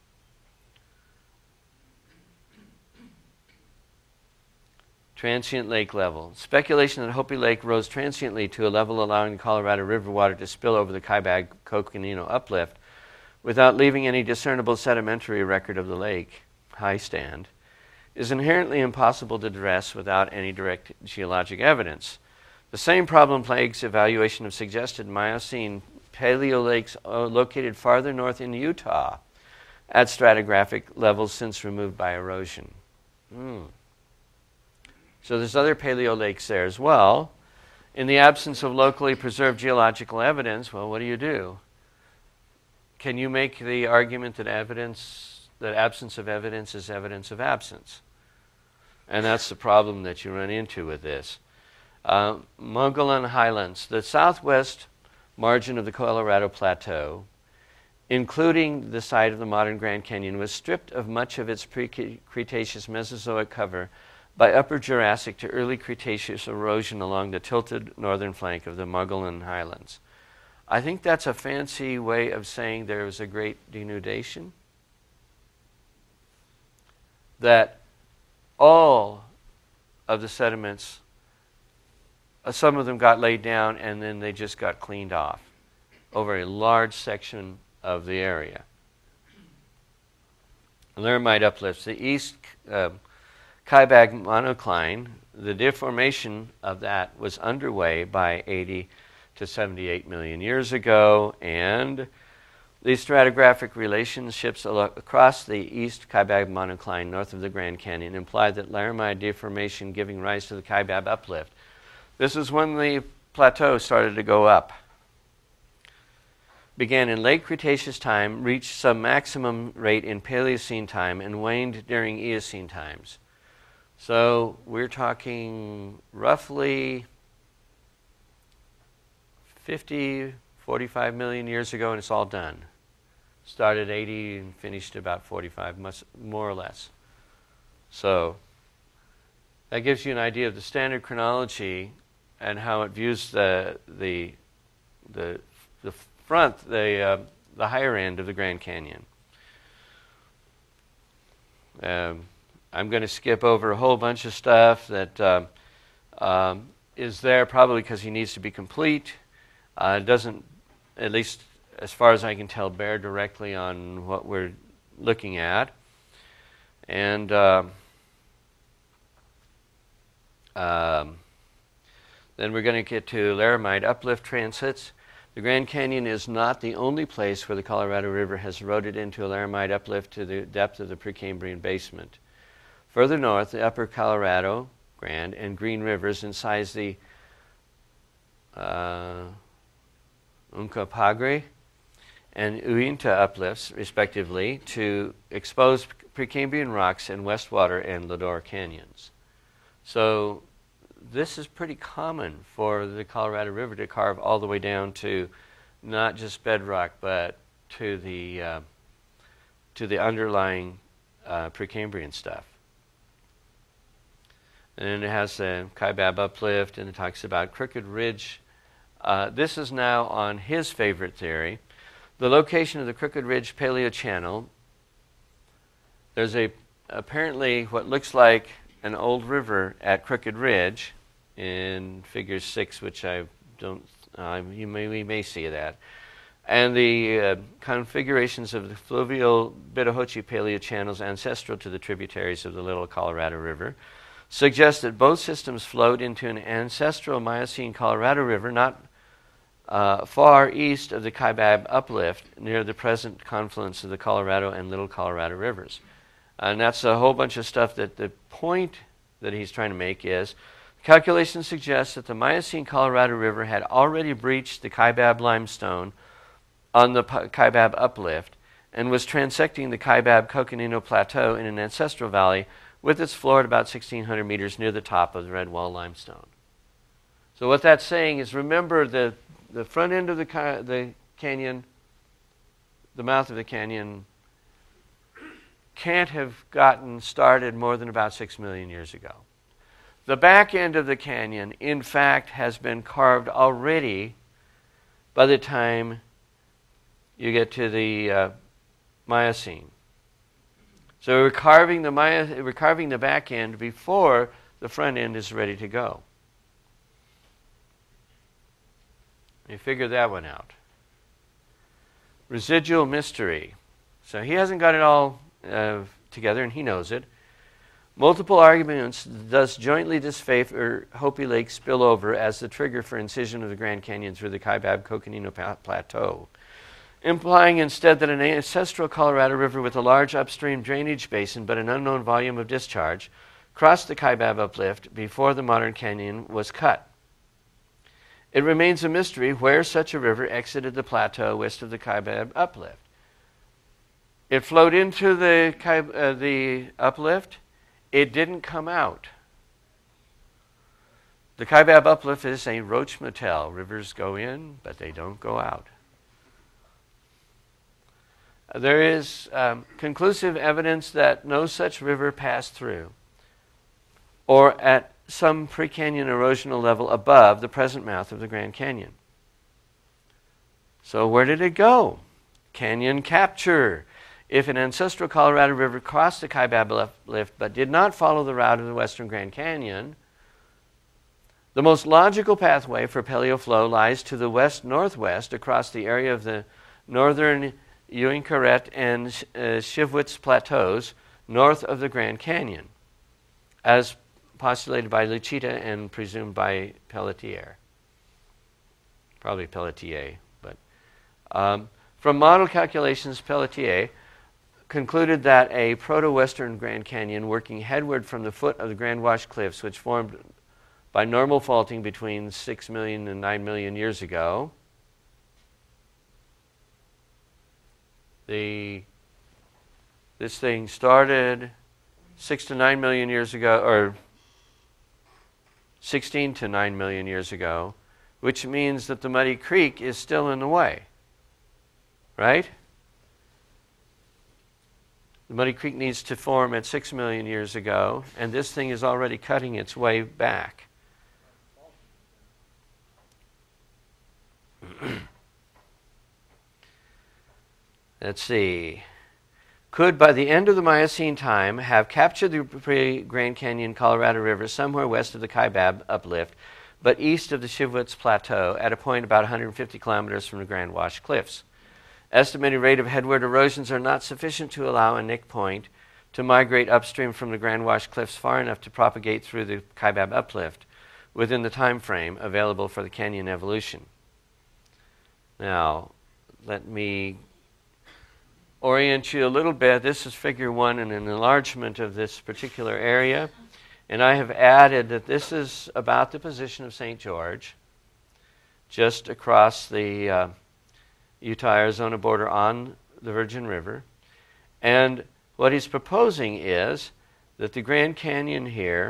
Transient lake level. Speculation that Hopi Lake rose transiently to a level allowing the Colorado River water to spill over the Kaibab-Coconino uplift without leaving any discernible sedimentary record of the lake, high stand, is inherently impossible to address without any direct geologic evidence. The same problem plagues evaluation of suggested Miocene paleo lakes uh, located farther north in Utah at stratigraphic levels since removed by erosion. Mm. So there's other paleo lakes there as well. In the absence of locally preserved geological evidence, well, what do you do? Can you make the argument that evidence, that absence of evidence is evidence of absence? And that's the problem that you run into with this. Uh, Mogollon Highlands, the southwest margin of the Colorado Plateau, including the site of the modern Grand Canyon, was stripped of much of its pre-Cretaceous Mesozoic cover by Upper Jurassic to early Cretaceous erosion along the tilted northern flank of the Mogollon Highlands. I think that's a fancy way of saying there was a great denudation. That all of the sediments, uh, some of them got laid down and then they just got cleaned off over a large section of the area. Laramide uplifts. The east uh, Kaibab monocline, the deformation of that was underway by eighty to seventy-eight million years ago, and the stratigraphic relationships across the east Kaibab monocline north of the Grand Canyon imply that Laramide deformation giving rise to the Kaibab uplift. This is when the plateau started to go up. Began in late Cretaceous time, reached some maximum rate in Paleocene time, and waned during Eocene times. So we're talking roughly fifty, forty-five million years ago, and it's all done. Started eighty and finished about forty-five, more or less. So that gives you an idea of the standard chronology and how it views the the the the front, the uh, the higher end of the Grand Canyon. Um, I'm going to skip over a whole bunch of stuff that um, um, is there probably because he needs to be complete. Uh, it doesn't, at least as far as I can tell, bear directly on what we're looking at. And uh, um, then we're going to get to Laramide uplift transits. The Grand Canyon is not the only place where the Colorado River has eroded into a Laramide uplift to the depth of the Precambrian basement. Further north, the upper Colorado, Grand, and Green Rivers incise the uh, Uncompahgre and Uinta uplifts, respectively, to exposed Precambrian rocks in Westwater and Lador canyons. So this is pretty common for the Colorado River to carve all the way down to not just bedrock, but to the uh, to the underlying uh, Precambrian stuff. And then it has the Kaibab uplift, and it talks about Crooked Ridge. Uh, this is now on his favorite theory. The location of the Crooked Ridge Paleochannel. There's a apparently what looks like an old river at Crooked Ridge in Figure six, which I don't. Uh, you may we may see that, and the uh, configurations of the fluvial Bitahoche Paleochannels ancestral to the tributaries of the Little Colorado River suggest that both systems flowed into an ancestral Miocene Colorado River not uh, far east of the Kaibab uplift near the present confluence of the Colorado and Little Colorado Rivers. And that's a whole bunch of stuff that the point that he's trying to make is calculations suggest that the Miocene Colorado River had already breached the Kaibab limestone on the Kaibab uplift and was transecting the Kaibab Coconino Plateau in an ancestral valley with its floor at about sixteen hundred meters near the top of the Red Wall limestone. So what that's saying is, remember the, the front end of the, ca the canyon, the mouth of the canyon, can't have gotten started more than about six million years ago. The back end of the canyon, in fact, has been carved already by the time you get to the uh, Miocene. So we're carving the Maya, we're carving the back end before the front end is ready to go. You figure that one out. Residual mystery. So he hasn't got it all uh, together, and he knows it. Multiple arguments thus jointly disfavor Hopi Lake spillover as the trigger for incision of the Grand Canyon through the Kaibab-Coconino Plateau, implying instead that an ancestral Colorado River with a large upstream drainage basin but an unknown volume of discharge crossed the Kaibab uplift before the modern canyon was cut. It remains a mystery where such a river exited the plateau west of the Kaibab uplift. It flowed into the, uh, the uplift. It didn't come out. The Kaibab uplift is a roach motel. Rivers go in, but they don't go out. There is um, conclusive evidence that no such river passed through or at some pre-canyon erosional level above the present mouth of the Grand Canyon. So where did it go? Canyon capture. If an ancestral Colorado River crossed the Kaibab uplift but did not follow the route of the Western Grand Canyon, the most logical pathway for paleoflow lies to the west-northwest across the area of the northern Uinkaret and uh, Shivwitz plateaus north of the Grand Canyon, as postulated by Luchita and presumed by Pelletier. Probably Pelletier, but um, from model calculations, Pelletier concluded that a proto-western Grand Canyon working headward from the foot of the Grand Wash Cliffs, which formed by normal faulting between six million and nine million years ago, the this thing started six to nine million years ago, or sixteen to nine million years ago, which means that the Muddy Creek is still in the way, right? The Muddy Creek needs to form at six million years ago, and this thing is already cutting its way back. Let's see. Could, by the end of the Miocene time, have captured the pre-Grand Canyon Colorado River somewhere west of the Kaibab uplift, but east of the Shivwitz Plateau at a point about one hundred fifty kilometers from the Grand Wash Cliffs. Estimated rate of headward erosions are not sufficient to allow a nick point to migrate upstream from the Grand Wash Cliffs far enough to propagate through the Kaibab uplift within the time frame available for the canyon evolution. Now, let me orient you a little bit. This is figure one and an enlargement of this particular area. And I have added that this is about the position of Saint George, just across the uh, Utah-Arizona border on the Virgin River. And what he's proposing is that the Grand Canyon here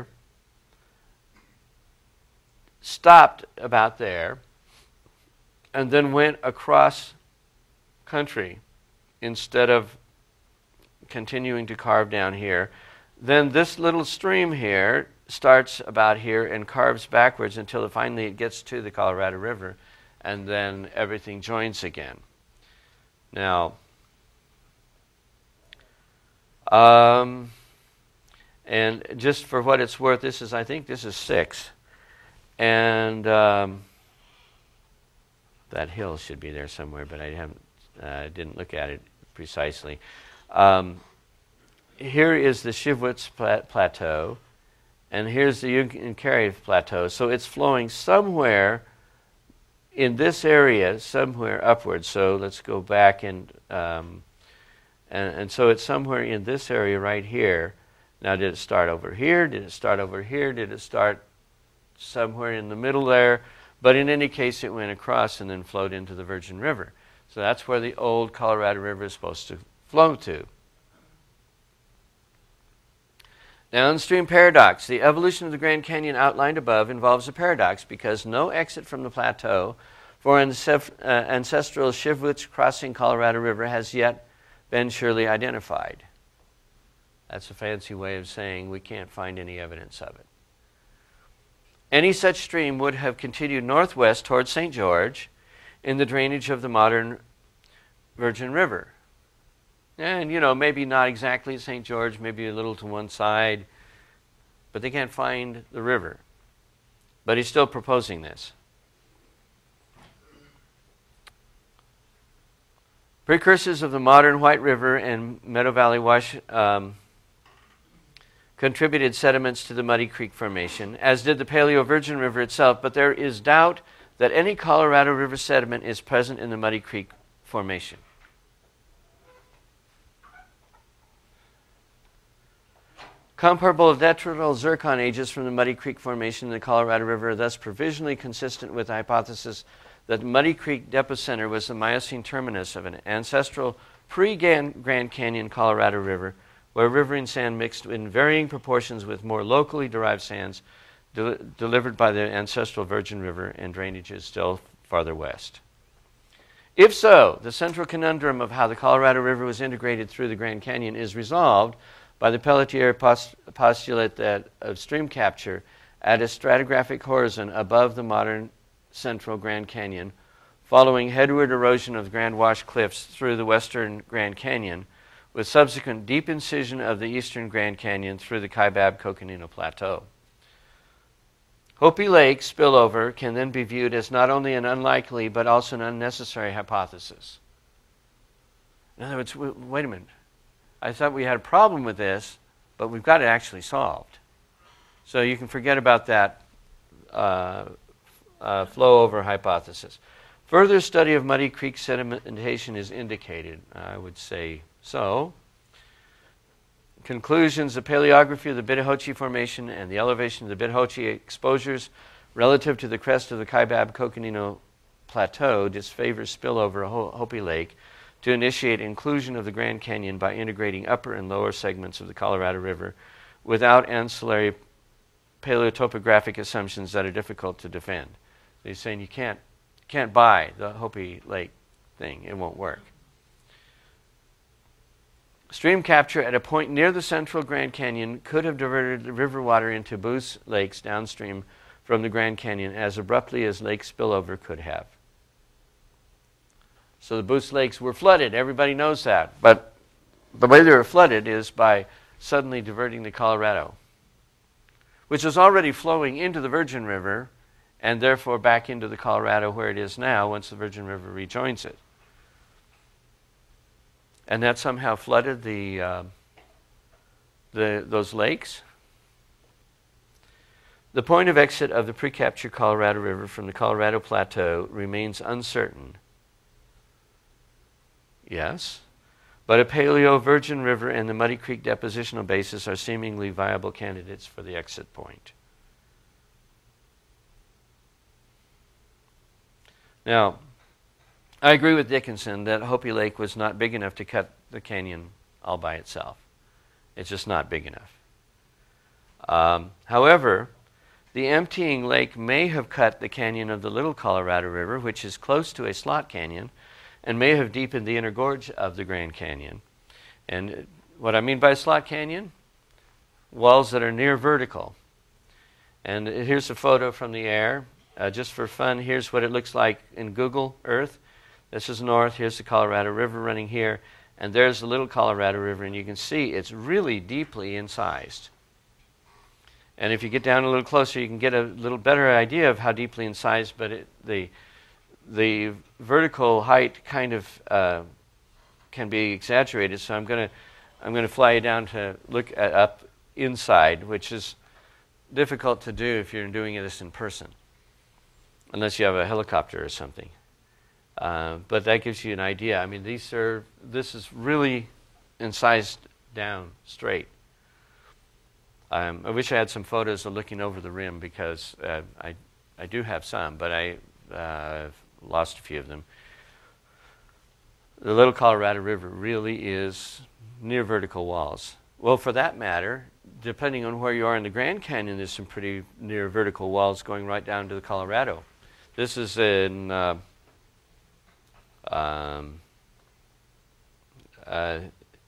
stopped about there and then went across country instead of continuing to carve down here. Then this little stream here starts about here and carves backwards until it finally it gets to the Colorado River, and then everything joins again. Now, um, and just for what it's worth, this is, I think this is six. And um, that hill should be there somewhere, but I haven't, uh, didn't look at it precisely. Um, here is the Shivwitz plat Plateau, and here's the Uinkaret Plateau. So it's flowing somewhere in this area, somewhere upwards. So let's go back and, um, and, and so it's somewhere in this area right here. Now, did it start over here? Did it start over here? Did it start somewhere in the middle there? But in any case, it went across and then flowed into the Virgin River. So that's where the old Colorado River is supposed to flow to. Downstream paradox. The evolution of the Grand Canyon outlined above involves a paradox because no exit from the plateau for an uh, ancestral Shivwitz crossing Colorado River has yet been surely identified. That's a fancy way of saying we can't find any evidence of it. Any such stream would have continued northwest towards Saint George in the drainage of the modern Virgin River. And, you know, maybe not exactly at Saint George, maybe a little to one side, but they can't find the river. But he's still proposing this. Precursors of the modern White River and Meadow Valley Wash um, contributed sediments to the Muddy Creek Formation, as did the Paleo-Virgin River itself, but there is doubt that any Colorado River sediment is present in the Muddy Creek Formation. Comparable detrital zircon ages from the Muddy Creek Formation in the Colorado River are thus provisionally consistent with the hypothesis that the Muddy Creek Depocenter was the Miocene terminus of an ancestral pre-Grand Canyon Colorado River, where riverine sand mixed in varying proportions with more locally derived sands de delivered by the ancestral Virgin River, and drainage is still farther west. If so, the central conundrum of how the Colorado River was integrated through the Grand Canyon is resolved by the Pelletier post postulate that of stream capture at a stratigraphic horizon above the modern central Grand Canyon, following headward erosion of the Grand Wash Cliffs through the western Grand Canyon, with subsequent deep incision of the eastern Grand Canyon through the Kaibab-Coconino Plateau. Hopi Lake spillover can then be viewed as not only an unlikely but also an unnecessary hypothesis. In other words, wait a minute. I thought we had a problem with this, but we've got it actually solved. So you can forget about that uh, uh, flow-over hypothesis. Further study of Muddy Creek sedimentation is indicated. I would say so. Conclusions: the paleography of the Biddehochee Formation and the elevation of the Biddehochee exposures relative to the crest of the Kaibab-Coconino Plateau disfavors spillover of Hopi Lake to initiate inclusion of the Grand Canyon by integrating upper and lower segments of the Colorado River without ancillary paleotopographic assumptions that are difficult to defend. So he's saying you can't, can't buy the Hopi Lake thing. It won't work. Stream capture at a point near the central Grand Canyon could have diverted the river water into Boos Lakes downstream from the Grand Canyon as abruptly as lake spillover could have. So the Boos Lakes were flooded. Everybody knows that. But the way they were flooded is by suddenly diverting the Colorado, which was already flowing into the Virgin River and therefore back into the Colorado where it is now once the Virgin River rejoins it. And that somehow flooded the, uh, the, those lakes. The point of exit of the pre-capture Colorado River from the Colorado Plateau remains uncertain. Yes, but a Paleo-Virgin River and the Muddy Creek depositional basis are seemingly viable candidates for the exit point. Now, I agree with Dickinson that Hopi Lake was not big enough to cut the canyon all by itself. It's just not big enough. Um, however, the emptying lake may have cut the canyon of the Little Colorado River, which is close to a slot canyon, and may have deepened the inner gorge of the Grand Canyon. And what I mean by slot canyon, walls that are near vertical. And here's a photo from the air. Uh, just for fun, here's what it looks like in Google Earth. This is north. Here's the Colorado River running here. And there's the Little Colorado River, and you can see it's really deeply incised. And if you get down a little closer, you can get a little better idea of how deeply incised, but it, the the vertical height kind of uh, can be exaggerated. So I'm going to I'm going to fly you down to look at up inside, which is difficult to do if you're doing this in person, unless you have a helicopter or something. Uh, but that gives you an idea. I mean, these are this is really incised down straight. Um, I wish I had some photos of looking over the rim, because uh, I I do have some, but I uh, lost a few of them. The Little Colorado River really is near vertical walls. Well, for that matter, depending on where you are in the Grand Canyon, there's some pretty near vertical walls going right down to the Colorado. This is in uh, um, uh,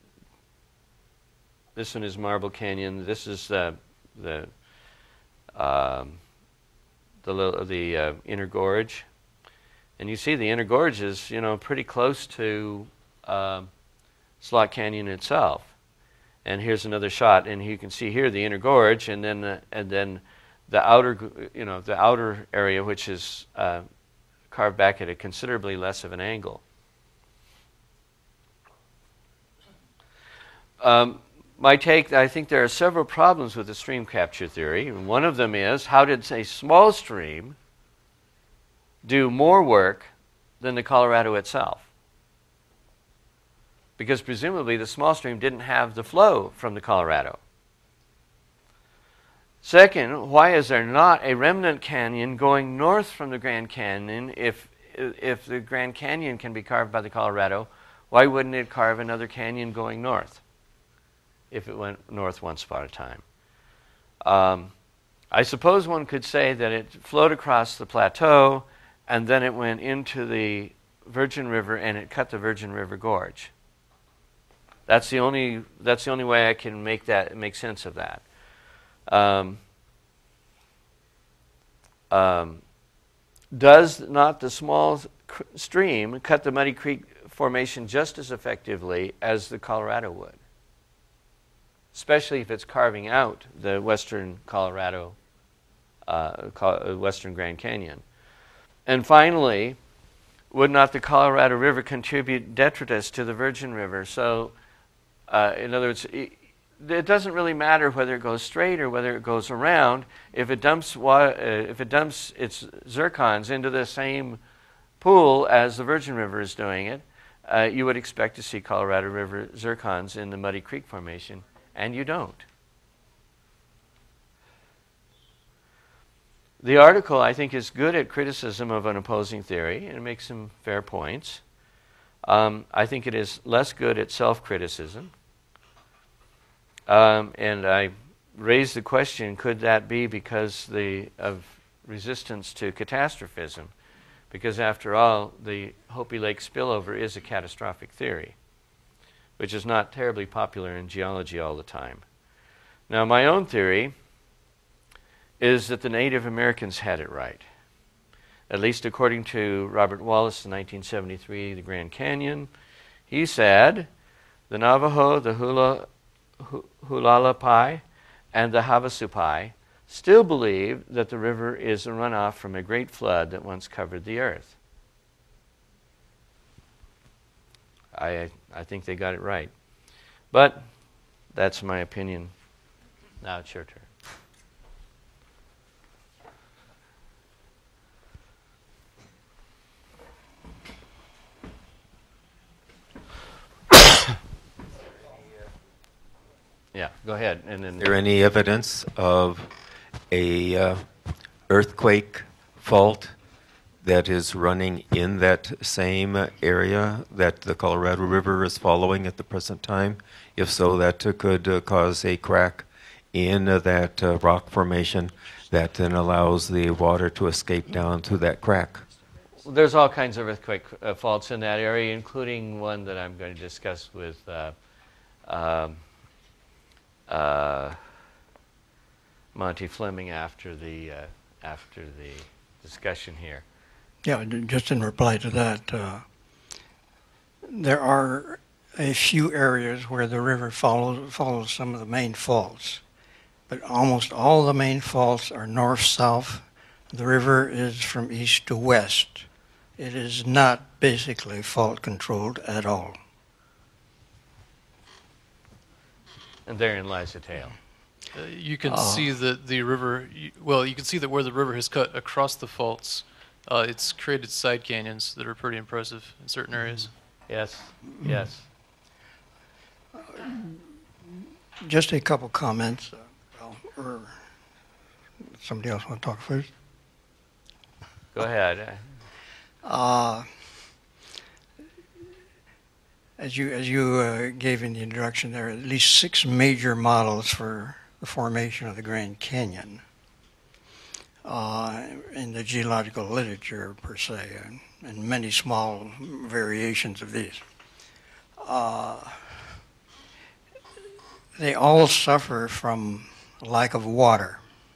this one is Marble Canyon. This is the the um, the the uh, inner gorge, and you see the inner gorge is, you know, pretty close to uh, Slot Canyon itself. And here's another shot, and you can see here the inner gorge, and then uh, and then the outer, you know, the outer area, which is uh, carved back at a considerably less of an angle. Um, my take, I think there are several problems with the stream capture theory. And one of them is, how did a small stream do more work than the Colorado itself? Because presumably the small stream didn't have the flow from the Colorado. Second, why is there not a remnant canyon going north from the Grand Canyon? If, if the Grand Canyon can be carved by the Colorado, why wouldn't it carve another canyon going north if it went north once upon a time? Um, I suppose one could say that it flowed across the plateau and then it went into the Virgin River and it cut the Virgin River Gorge. That's the only, that's the only way I can make, that, make sense of that. Um, um, does not the small stream cut the Muddy Creek Formation just as effectively as the Colorado would? Especially if it's carving out the western Colorado, uh, western Grand Canyon. And finally, would not the Colorado River contribute detritus to the Virgin River? So, uh, in other words, it, it doesn't really matter whether it goes straight or whether it goes around. If it dumps water, uh, if it dumps its zircons into the same pool as the Virgin River is doing it, uh, you would expect to see Colorado River zircons in the Muddy Creek Formation, and you don't. The article, I think, is good at criticism of an opposing theory, and it makes some fair points. Um, I think it is less good at self-criticism. Um, and I raised the question, could that be because the, of resistance to catastrophism? Because after all, the Hopi Lake spillover is a catastrophic theory, which is not terribly popular in geology all the time. Now, my own theory is that the Native Americans had it right. At least according to Robert Wallace in nineteen seventy-three, The Grand Canyon. He said, the Navajo, the Hula, Hulalpai, and the Havasupai still believe that the river is a runoff from a great flood that once covered the earth. I, I think they got it right. But that's my opinion. Now it's your turn. Yeah, go ahead. And then, is there any evidence of a uh, earthquake fault that is running in that same area that the Colorado River is following at the present time? If so, that uh, could uh, cause a crack in uh, that uh, rock formation that then allows the water to escape down through that crack. There's all kinds of earthquake uh, faults in that area, including one that I'm going to discuss with uh, um, uh, Monty Fleming after the uh, after the discussion here. Yeah, just in reply to that, uh, there are a few areas where the river follows follows some of the main faults, but almost all the main faults are north-south. The river is from east to west. It is not basically fault-controlled at all. And therein lies the tale. Uh, you can Uh, see that the river, you, well, you can see that where the river has cut across the faults, uh, it's created side canyons that are pretty impressive in certain areas. Yes, yes. Just a couple comments. Uh, well, or somebody else want to talk first? Go ahead. Uh, as you as you uh, gave in the introduction, there are at least six major models for the formation of the Grand Canyon uh, in the geological literature per se, and, and many small variations of these. Uh, they all suffer from lack of water,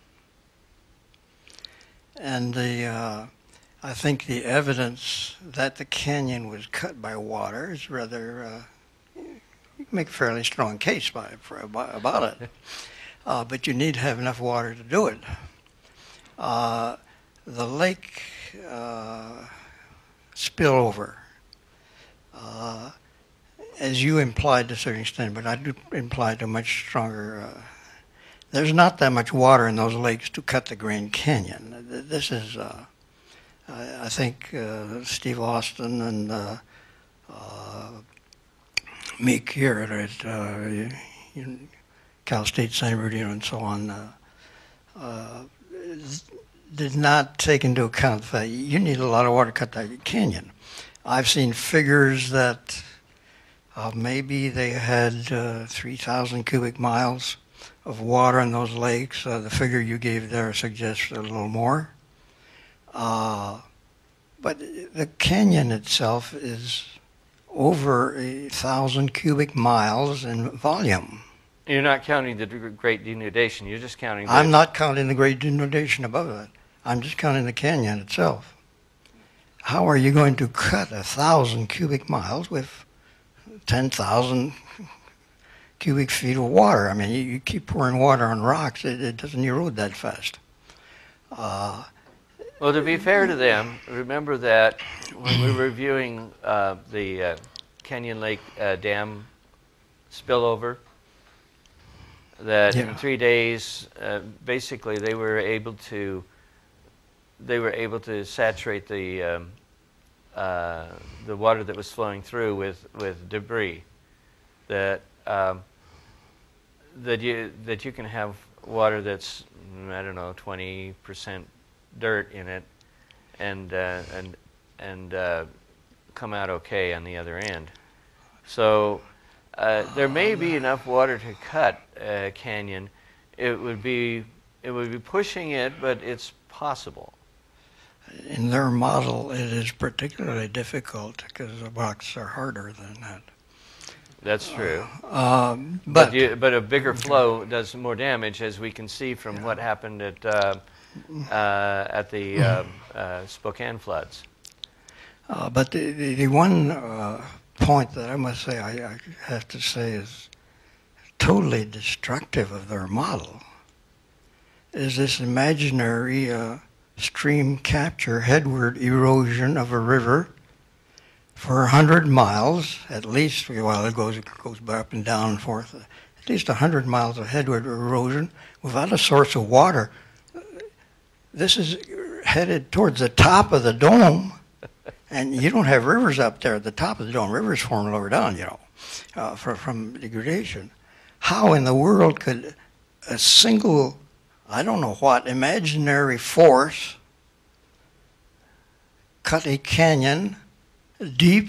and the uh, I think the evidence that the canyon was cut by water is rather, uh, you can make a fairly strong case by, for, about it. Uh, but you need to have enough water to do it. Uh, the lake uh, spillover uh, as you implied to a certain extent, but I do imply to much stronger. Uh, there's not that much water in those lakes to cut the Grand Canyon. This is, uh, I, I think, uh, Steve Austin and uh, uh, Meek here at uh, Cal State San Bernardino and so on uh, uh, did not take into account the fact you need a lot of water to cut that canyon. I've seen figures that uh, maybe they had uh, three thousand cubic miles of water in those lakes. Uh, the figure you gave there suggests a little more. Uh, but the canyon itself is over a thousand cubic miles in volume. You're not counting the Great Denudation. You're just counting. The I'm not counting the Great Denudation above that. I'm just counting the canyon itself. How are you going to cut a thousand cubic miles with ten thousand cubic feet of water? I mean, you, you keep pouring water on rocks, it, it doesn't erode that fast. Uh, well, to be fair to them, remember that when we were reviewing uh, the uh, Canyon Lake uh, Dam spillover, that yeah. in three days, uh, basically, they were able to they were able to saturate the um, uh, the water that was flowing through with, with debris. That um, that you that you can have water that's I don't know twenty percent dirt in it, and uh, and and uh, come out okay on the other end. So uh, there may be enough water to cut a canyon. It would be it would be pushing it, but it's possible. In their model, it is particularly difficult because the rocks are harder than that. That's true. Uh, um, but but, you, but a bigger flow does more damage, as we can see from yeah. what happened at uh, uh, at the uh, uh, Spokane floods. Uh, but the, the, the one uh, point that I must say I, I have to say is totally destructive of their model is this imaginary uh, stream capture headward erosion of a river for a hundred miles, at least, well, it goes, it goes up and down and forth, at least a hundred miles of headward erosion without a source of water. This is headed towards the top of the dome, and you don't have rivers up there at the top of the dome. Rivers form lower down, you know, uh, for, from degradation. How in the world could a single, I don't know what, imaginary force cut a canyon deep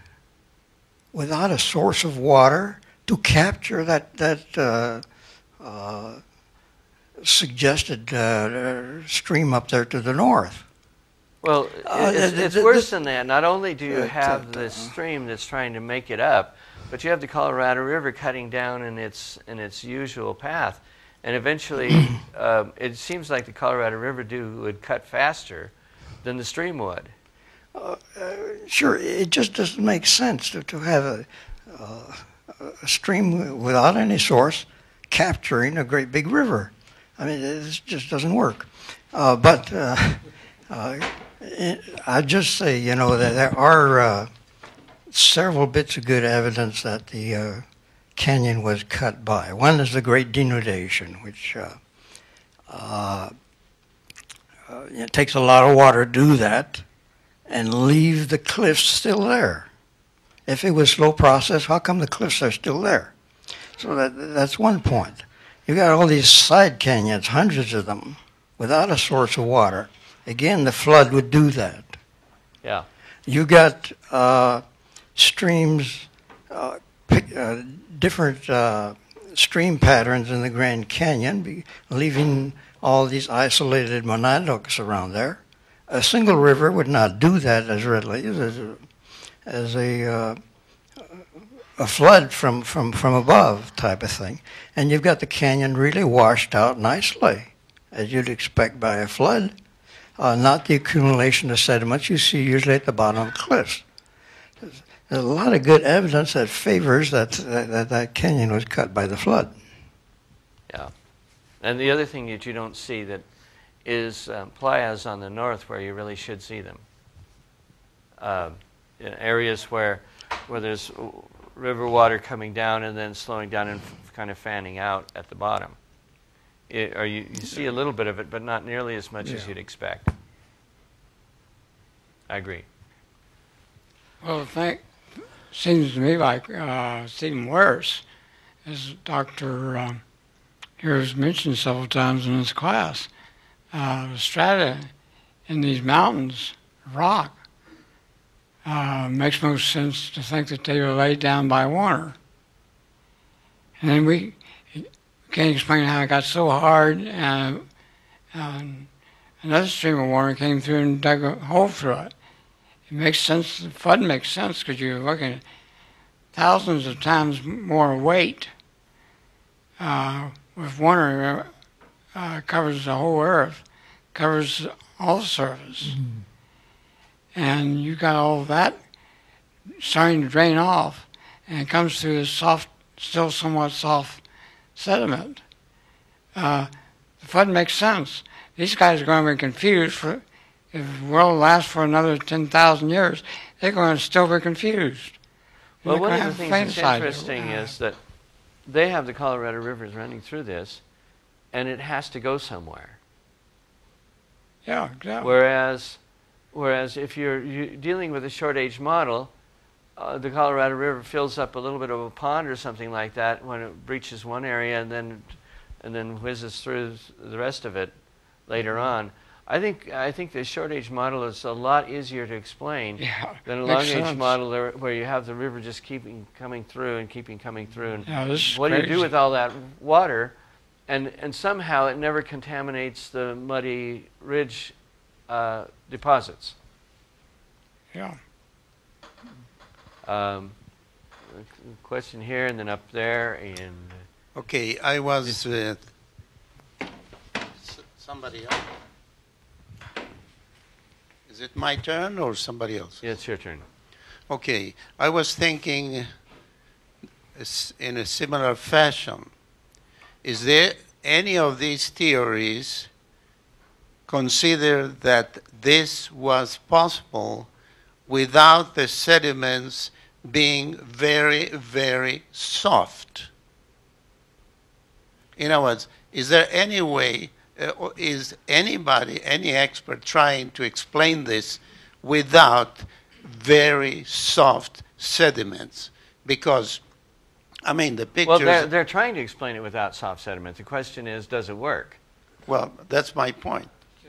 without a source of water to capture that that uh, uh, suggested uh, stream up there to the north? Well, Uh, it's, th- it's th- worse this- than that. Not only do you uh, have uh, this stream that's trying to make it up, but you have the Colorado River cutting down in its in its usual path, and eventually, um, it seems like the Colorado River do would cut faster than the stream would. Uh, uh, sure, it just doesn't make sense to, to have a, uh, a stream without any source capturing a great big river. I mean, it just doesn't work. Uh, but uh, uh, it, I'd just say, you know, that there are uh, several bits of good evidence that the uh, canyon was cut by. One is the Great Denudation, which uh, uh, uh, it takes a lot of water to do that, and leave the cliffs still there. If it was a slow process, how come the cliffs are still there? So that that's one point. You got all these side canyons, hundreds of them, without a source of water. Again, the flood would do that. Yeah. You got uh, streams, uh, pick, uh, different uh, stream patterns in the Grand Canyon, be, leaving all these isolated monadocs around there. A single river would not do that as readily as a, as a, uh, a flood from, from, from above type of thing. And you've got the canyon really washed out nicely, as you'd expect by a flood, uh, not the accumulation of sediments you see usually at the bottom of cliffs. There's a lot of good evidence that favors that that, that, that canyon was cut by the flood. Yeah. And the other thing that you don't see that is um, playas on the north where you really should see them. Uh, in areas where where there's river water coming down and then slowing down and f- kind of fanning out at the bottom. It, or you, you see a little bit of it, but not nearly as much Yeah. as you'd expect. I agree. Well, the thing seems to me like uh, it's even worse, as Doctor Um, here has mentioned several times in his class. Uh, the strata in these mountains, rock, uh, makes most sense to think that they were laid down by water. And then we can't explain how it got so hard, and uh, another stream of water came through and dug a hole through it. It makes sense, the flood makes sense because you're looking at thousands of times more weight uh, with water uh, covers the whole earth, covers all the surface. Mm-hmm. And you got all that starting to drain off, and it comes through this soft, still somewhat soft sediment. Uh, the flood makes sense. These guys are going to be confused for, if the world lasts for another ten thousand years, they're going to still be confused. Well, They're one going of to the have things that's fantasize. interesting Uh, is that they have the Colorado rivers running through this, and it has to go somewhere. Yeah, exactly. Whereas, whereas if you're, you're dealing with a short-age model, uh, the Colorado River fills up a little bit of a pond or something like that when it breaches one area and then, and then whizzes through the rest of it later on. I think I think the short-age model is a lot easier to explain Yeah, than a makes long-age sense. model there, where you have the river just keeping coming through and keeping coming through. And Yeah, this is what do you do crazy. with all that water? And and somehow it never contaminates the muddy ridge uh, deposits. Yeah. Um, question here and then up there and Okay, I was uh, s- somebody else. Is it my turn or somebody else? yeah, it's your turn. Okay, I was thinking s- in a similar fashion. Is there any of these theories consider that this was possible without the sediments being very, very soft? In other words, is there any way, uh, or is anybody, any expert trying to explain this without very soft sediments? Because, I mean, the pictures... Well, they're, they're trying to explain it without soft sediment. The question is, does it work? Well, that's my point.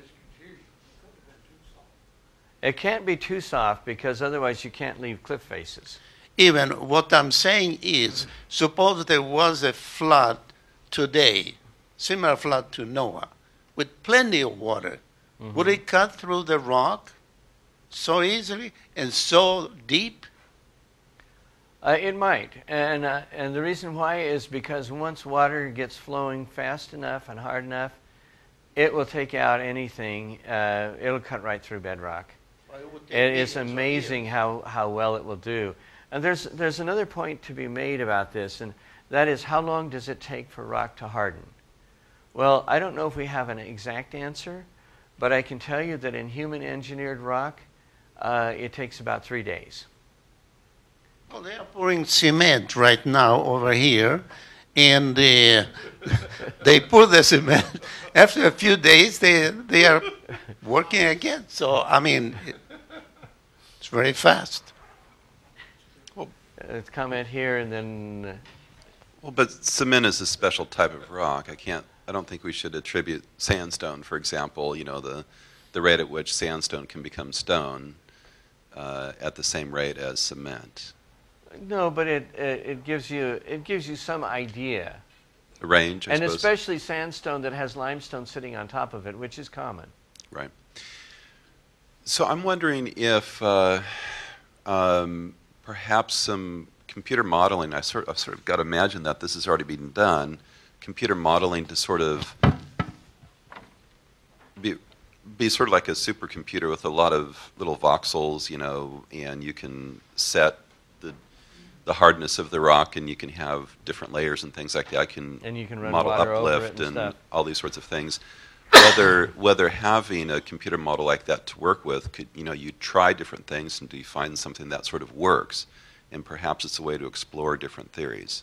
It can't be too soft because otherwise you can't leave cliff faces. Even what I'm saying is, suppose there was a flood today, similar flood to Noah, with plenty of water. Mm-hmm. Would it cut through the rock so easily and so deep? Uh, it might, and uh, and the reason why is because once water gets flowing fast enough and hard enough, it will take out anything. Uh, it'll cut right through bedrock. Well, it would take It is millions of amazing years. how, how well it will do. And there's there's another point to be made about this, and that is, how long does it take for rock to harden? Well, I don't know if we have an exact answer, but I can tell you that in human-engineered rock, uh, it takes about three days. Well, they are pouring cement right now over here, and uh, they pour the cement. After a few days, they they are working again. So, I mean, it, it's very fast. Uh, comment here, and then... Uh, Well, but cement is a special type of rock. I can't. I don't think we should attribute sandstone, for example. You know, the the rate at which sandstone can become stone uh, at the same rate as cement. No, but it, it it gives you it gives you some idea, A range, I and suppose. especially sandstone that has limestone sitting on top of it, which is common. Right. So I'm wondering if uh, um, perhaps some computer modeling. I sort I've sort of got to imagine that this has already been done. Computer modeling to sort of be be sort of like a supercomputer with a lot of little voxels, you know, and you can set the the hardness of the rock, and you can have different layers and things like that. I can And you can run model water over it uplift and and stuff. all these sorts of things. Whether whether having a computer model like that to work with, could you know, you try different things and do you find something that sort of works, and perhaps it's a way to explore different theories.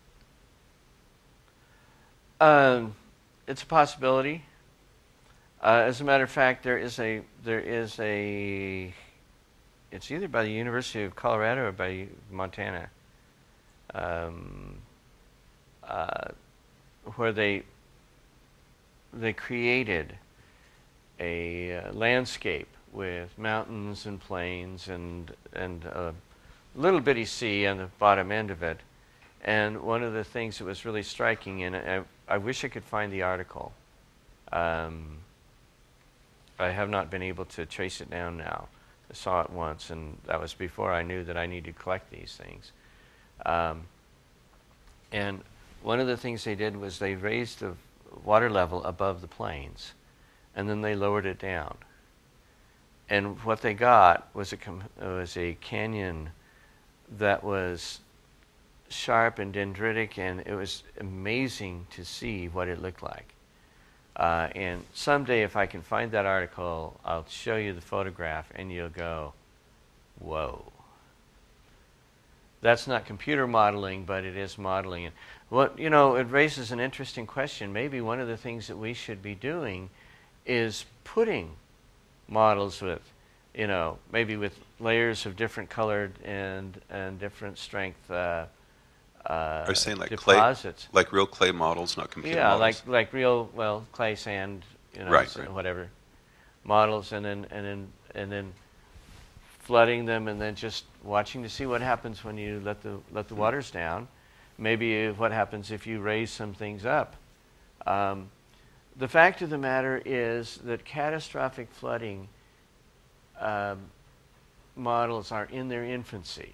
Um, it's a possibility. Uh, as a matter of fact, there is a there is a it's either by the University of Colorado or by Montana, um, uh, where they they created a uh, landscape with mountains and plains and and a little bitty sea on the bottom end of it. And one of the things that was really striking, and I, I wish I could find the article. Um, I have not been able to trace it down now. I saw it once, and that was before I knew that I needed to collect these things. Um, and one of the things they did was they raised the water level above the plains, and then they lowered it down. And what they got was a, com was a canyon that was sharp and dendritic, and it was amazing to see what it looked like. Uh, and someday, if I can find that article, I'll show you the photograph, and you'll go, whoa. That's not computer modeling, but it is modeling. And what, you know, it raises an interesting question. Maybe one of the things that we should be doing is putting models with, you know, maybe with layers of different colored and, and different strength uh, uh, Are you saying like deposits. clay, like real clay models, not computer yeah, models? like like real well clay sand, you know, Right, so right. whatever models, and then and then and then flooding them, and then just watching to see what happens when you let the let the waters down. Maybe what happens if you raise some things up. Um, the fact of the matter is that catastrophic flooding um, models are in their infancy.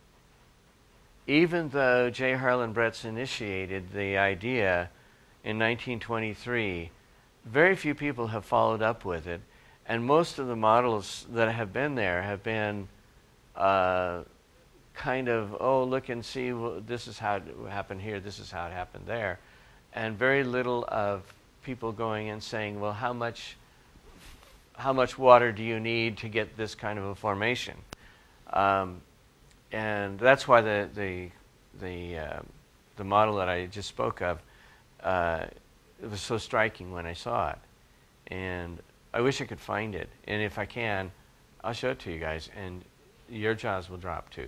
Even though J. Harlan Bretz initiated the idea in nineteen twenty-three, very few people have followed up with it, and most of the models that have been there have been uh, kind of, oh, look and see, well, this is how it happened here, this is how it happened there, and very little of people going and saying, well, how much, how much water do you need to get this kind of a formation? Um, And that's why the the the uh, the model that I just spoke of, uh, it was so striking when I saw it, and I wish I could find it. And if I can, I'll show it to you guys, and your jaws will drop too.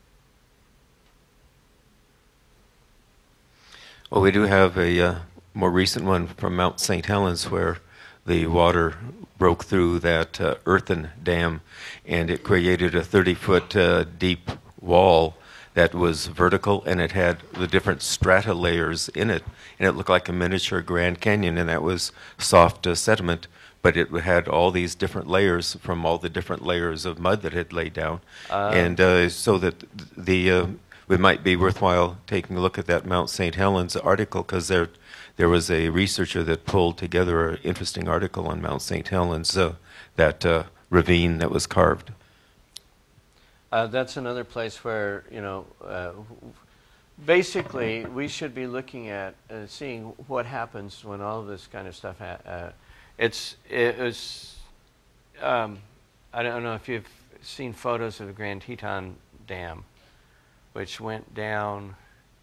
Well, we do have a uh, more recent one from Mount Saint Helens where the water broke through that uh, earthen dam, and it created a thirty foot uh, deep wall that was vertical, and it had the different strata layers in it, and it looked like a miniature Grand Canyon, and that was soft uh, sediment, but it had all these different layers from all the different layers of mud that had laid down, uh, and uh, so that the uh, it might be worthwhile taking a look at that Mount Saint Helens article, because there there was a researcher that pulled together an interesting article on Mount Saint Helens, uh, that uh, ravine that was carved. Uh, that's another place where, you know, uh, basically we should be looking at uh, seeing what happens when all of this kind of stuff ha uh, it's it was um, I don't know if you've seen photos of the Grand Teton Dam, which went down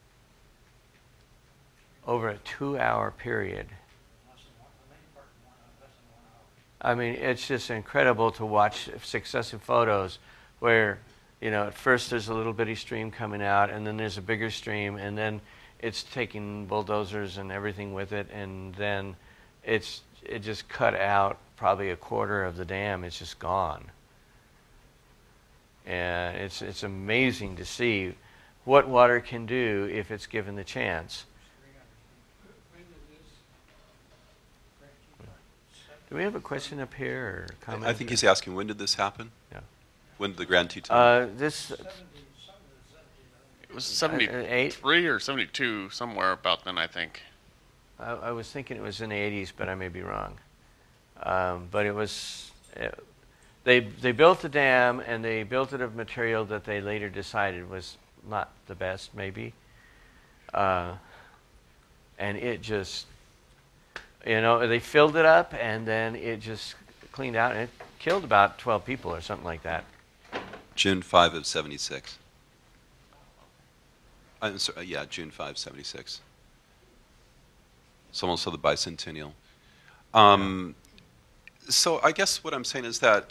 over a two hour period. I mean, it's just incredible to watch successive photos where, you know, at first there's a little bitty stream coming out, and then there's a bigger stream, and then it's taking bulldozers and everything with it, and then it's it just cut out probably a quarter of the dam. It's just gone. And it's it's amazing to see what water can do if it's given the chance. Do we have a question up here or comment? I think he's asking, when did this happen? Yeah. When did the Grand Teton? Uh, this It was seventy-three or seventy-two, somewhere about then, I think. I, I was thinking it was in the eighties, but I may be wrong. Um, but it was, it, they, they built the dam, and they built it of material that they later decided was not the best, maybe. Uh, and it just, you know, they filled it up, and then it just cleaned out, and it killed about twelve people or something like that. June fifth of seventy-six. I'm sorry, yeah, June fifth, seventy-six. It's almost so the bicentennial. Um, so I guess what I'm saying is that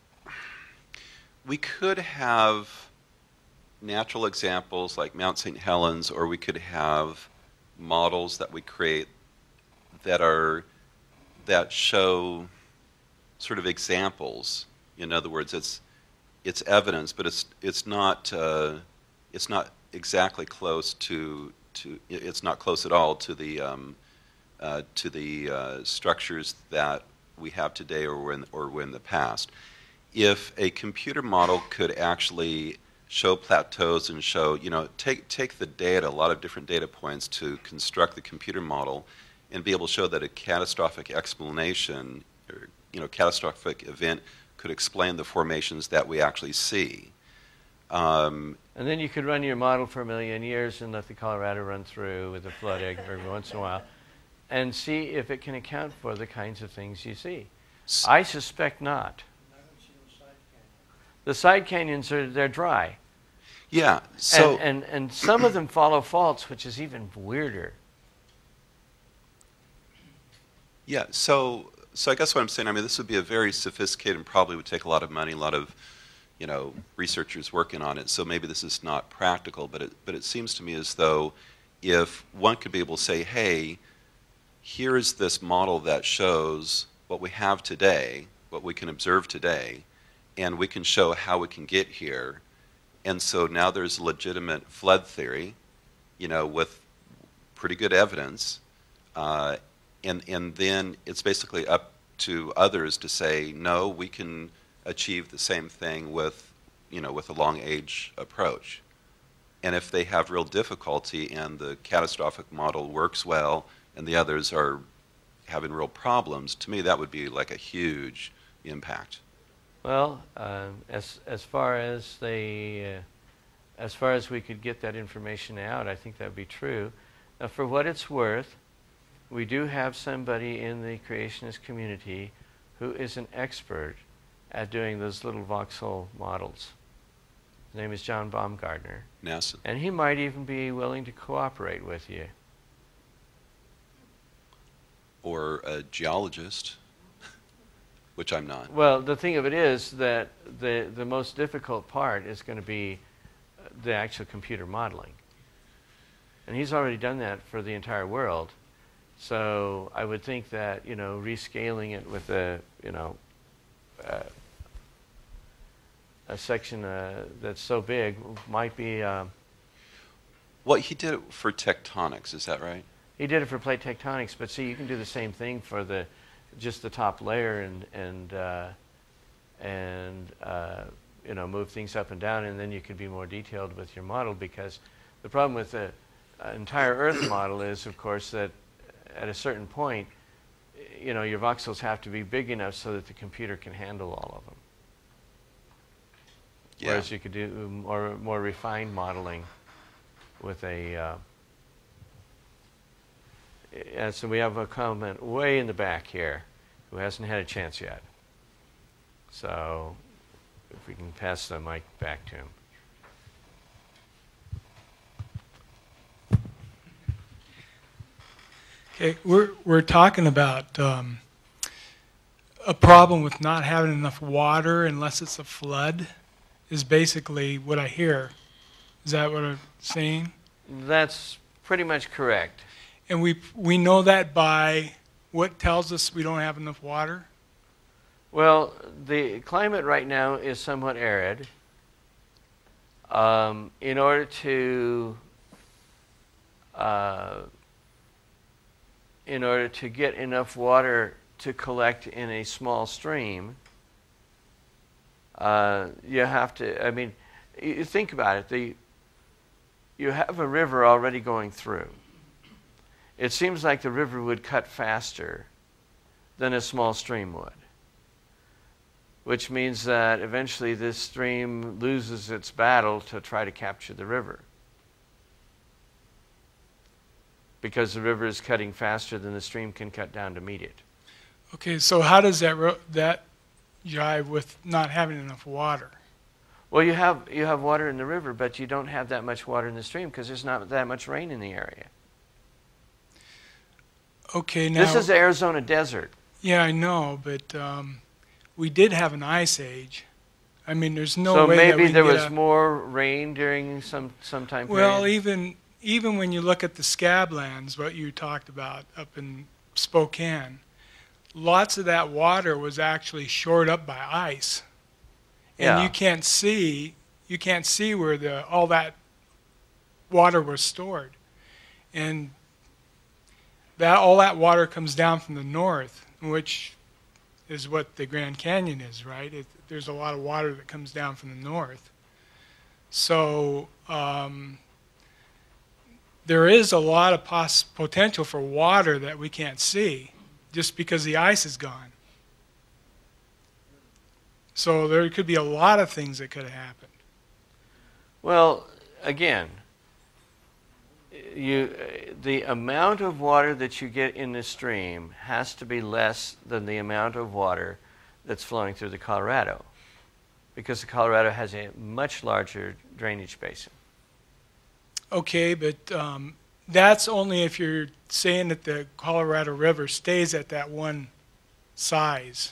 we could have natural examples like Mount Saint Helens, or we could have models that we create that are that show sort of examples. In other words, it's it's evidence, but it's it's not uh, it's not exactly close to to it's not close at all to the um, uh, to the uh, structures that we have today or were in, or were in the past. If a computer model could actually show plateaus and show, you know, take take the data, a lot of different data points to construct the computer model, and be able to show that a catastrophic explanation, or, you know, catastrophic event could explain the formations that we actually see. Um, and then you could run your model for a million years and let the Colorado run through with a flood egg every once in a while, and see if it can account for the kinds of things you see. I suspect not. The side canyons are they're dry. Yeah. So and, and and some of them follow faults, which is even weirder. Yeah. So so I guess what I'm saying, I mean, this would be a very sophisticated and probably would take a lot of money, a lot of, you know, researchers working on it. So maybe this is not practical, but it but it seems to me as though if one could be able to say, hey, here is this model that shows what we have today, what we can observe today, and we can show how we can get here. And so now there's a legitimate flood theory, you know, with pretty good evidence. Uh, and, and then it's basically up to others to say, no, we can achieve the same thing with, you know, with a long age approach. And if they have real difficulty and the catastrophic model works well and the others are having real problems, to me that would be like a huge impact. Well, uh, as as far as they, uh, as far as we could get that information out, I think that would be true. Now, for what it's worth, we do have somebody in the creationist community who is an expert at doing those little voxel models. His name is John Baumgartner. NASA. And he might even be willing to cooperate with you. Or a geologist. Which I'm not. Well, the thing of it is that the, the most difficult part is going to be the actual computer modeling. And he's already done that for the entire world. So I would think that, you know, rescaling it with a, you know, uh, a section uh, that's so big might be... Um, well, he did it for tectonics, is that right? He did it for plate tectonics, but see, you can do the same thing for the just the top layer and and uh, and uh, you know, move things up and down, and then you could be more detailed with your model. Because the problem with the uh, entire Earth model is, of course, that at a certain point, you know, your voxels have to be big enough so that the computer can handle all of them. Yeah. Whereas you could do more more refined modeling with a. Uh, And so we have a comment way in the back here who hasn't had a chance yet. So if we can pass the mic back to him. Okay, we're, we're talking about um, a problem with not having enough water unless it's a flood is basically what I hear. Is that what I'm saying? That's pretty much correct. And we we know that by what tells us we don't have enough water? Well, the climate right now is somewhat arid. Um, in order to uh, in order to get enough water to collect in a small stream, uh, you have to. I mean, you think about it. The you have a river already going through. It seems like the river would cut faster than a small stream would, which means that eventually this stream loses its battle to try to capture the river, because the river is cutting faster than the stream can cut down to meet it. Okay, so how does that ro- that jive with not having enough water? Well, you have you have water in the river, but you don't have that much water in the stream because there's not that much rain in the area. Okay, now This is the Arizona desert. yeah, I know, but um, we did have an ice age. I mean, there's no so way that maybe we there get was a, more rain during some some time period. Well, even even when you look at the scablands, what you talked about up in Spokane, lots of that water was actually shored up by ice, and Yeah. you can't see you can't see where the all that water was stored, and that all that water comes down from the north, which is what the Grand Canyon is, right? It, there's a lot of water that comes down from the north. So um, there is a lot of pos- potential for water that we can't see just because the ice is gone. So there could be a lot of things that could have happened. Well, again, you, uh, the amount of water that you get in the stream has to be less than the amount of water that's flowing through the Colorado, because the Colorado has a much larger drainage basin. Okay, but um, that's only if you're saying that the Colorado River stays at that one size.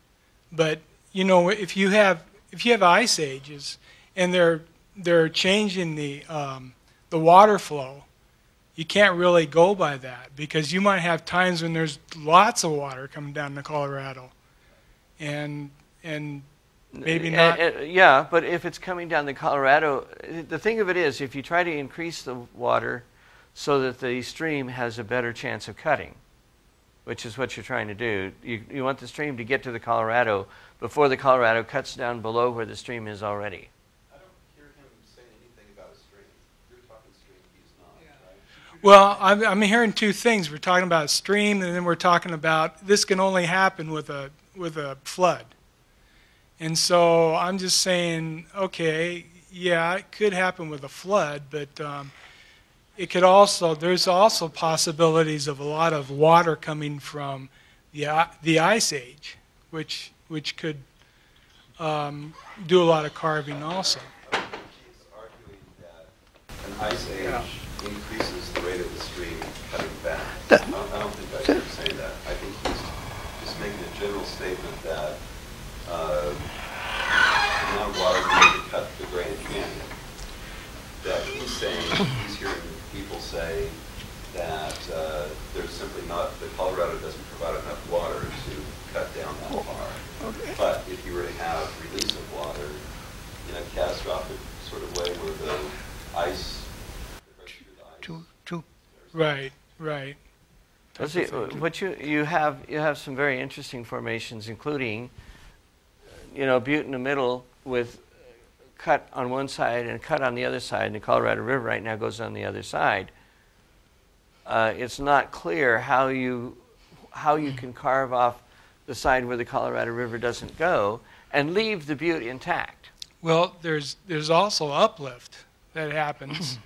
But you know, if you have if you have ice ages and they're they're changing the um, the water flow, you can't really go by that, because you might have times when there's lots of water coming down the Colorado, and and maybe not. Uh, uh, yeah, but if it's coming down the Colorado, the thing of it is, if you try to increase the water so that the stream has a better chance of cutting, which is what you're trying to do, you, you want the stream to get to the Colorado before the Colorado cuts down below where the stream is already. I don't hear him saying anything about a stream. You're talking stream, he's not, right? Well, I'm, I'm hearing two things. We're talking about stream, and then we're talking about this can only happen with a with a flood. And so I'm just saying, okay, yeah, it could happen with a flood, but um, it could also, there's also possibilities of a lot of water coming from the i- the ice age, which which could um, do a lot of carving also. He's arguing that an ice age increases the rate of the stream cutting back. I don't, I don't think I hear him saying that. I think he's just making a general statement that uh, the amount of water needed to cut the Grand Canyon, that he's saying, he's hearing people say that uh, there's simply not, the Colorado doesn't provide enough water to cut down that far. But if you were to have release of water in a catastrophic sort of way where the ice, the pressure through the ice, Two, two. Right, right. Let's see, what you you have you have some very interesting formations, including, you know, Butte in the middle with cut on one side and cut on the other side, and the Colorado River right now goes on the other side. Uh, it's not clear how you how you can carve off the side where the Colorado River doesn't go and leave the Butte intact. Well, there's there's also uplift that happens,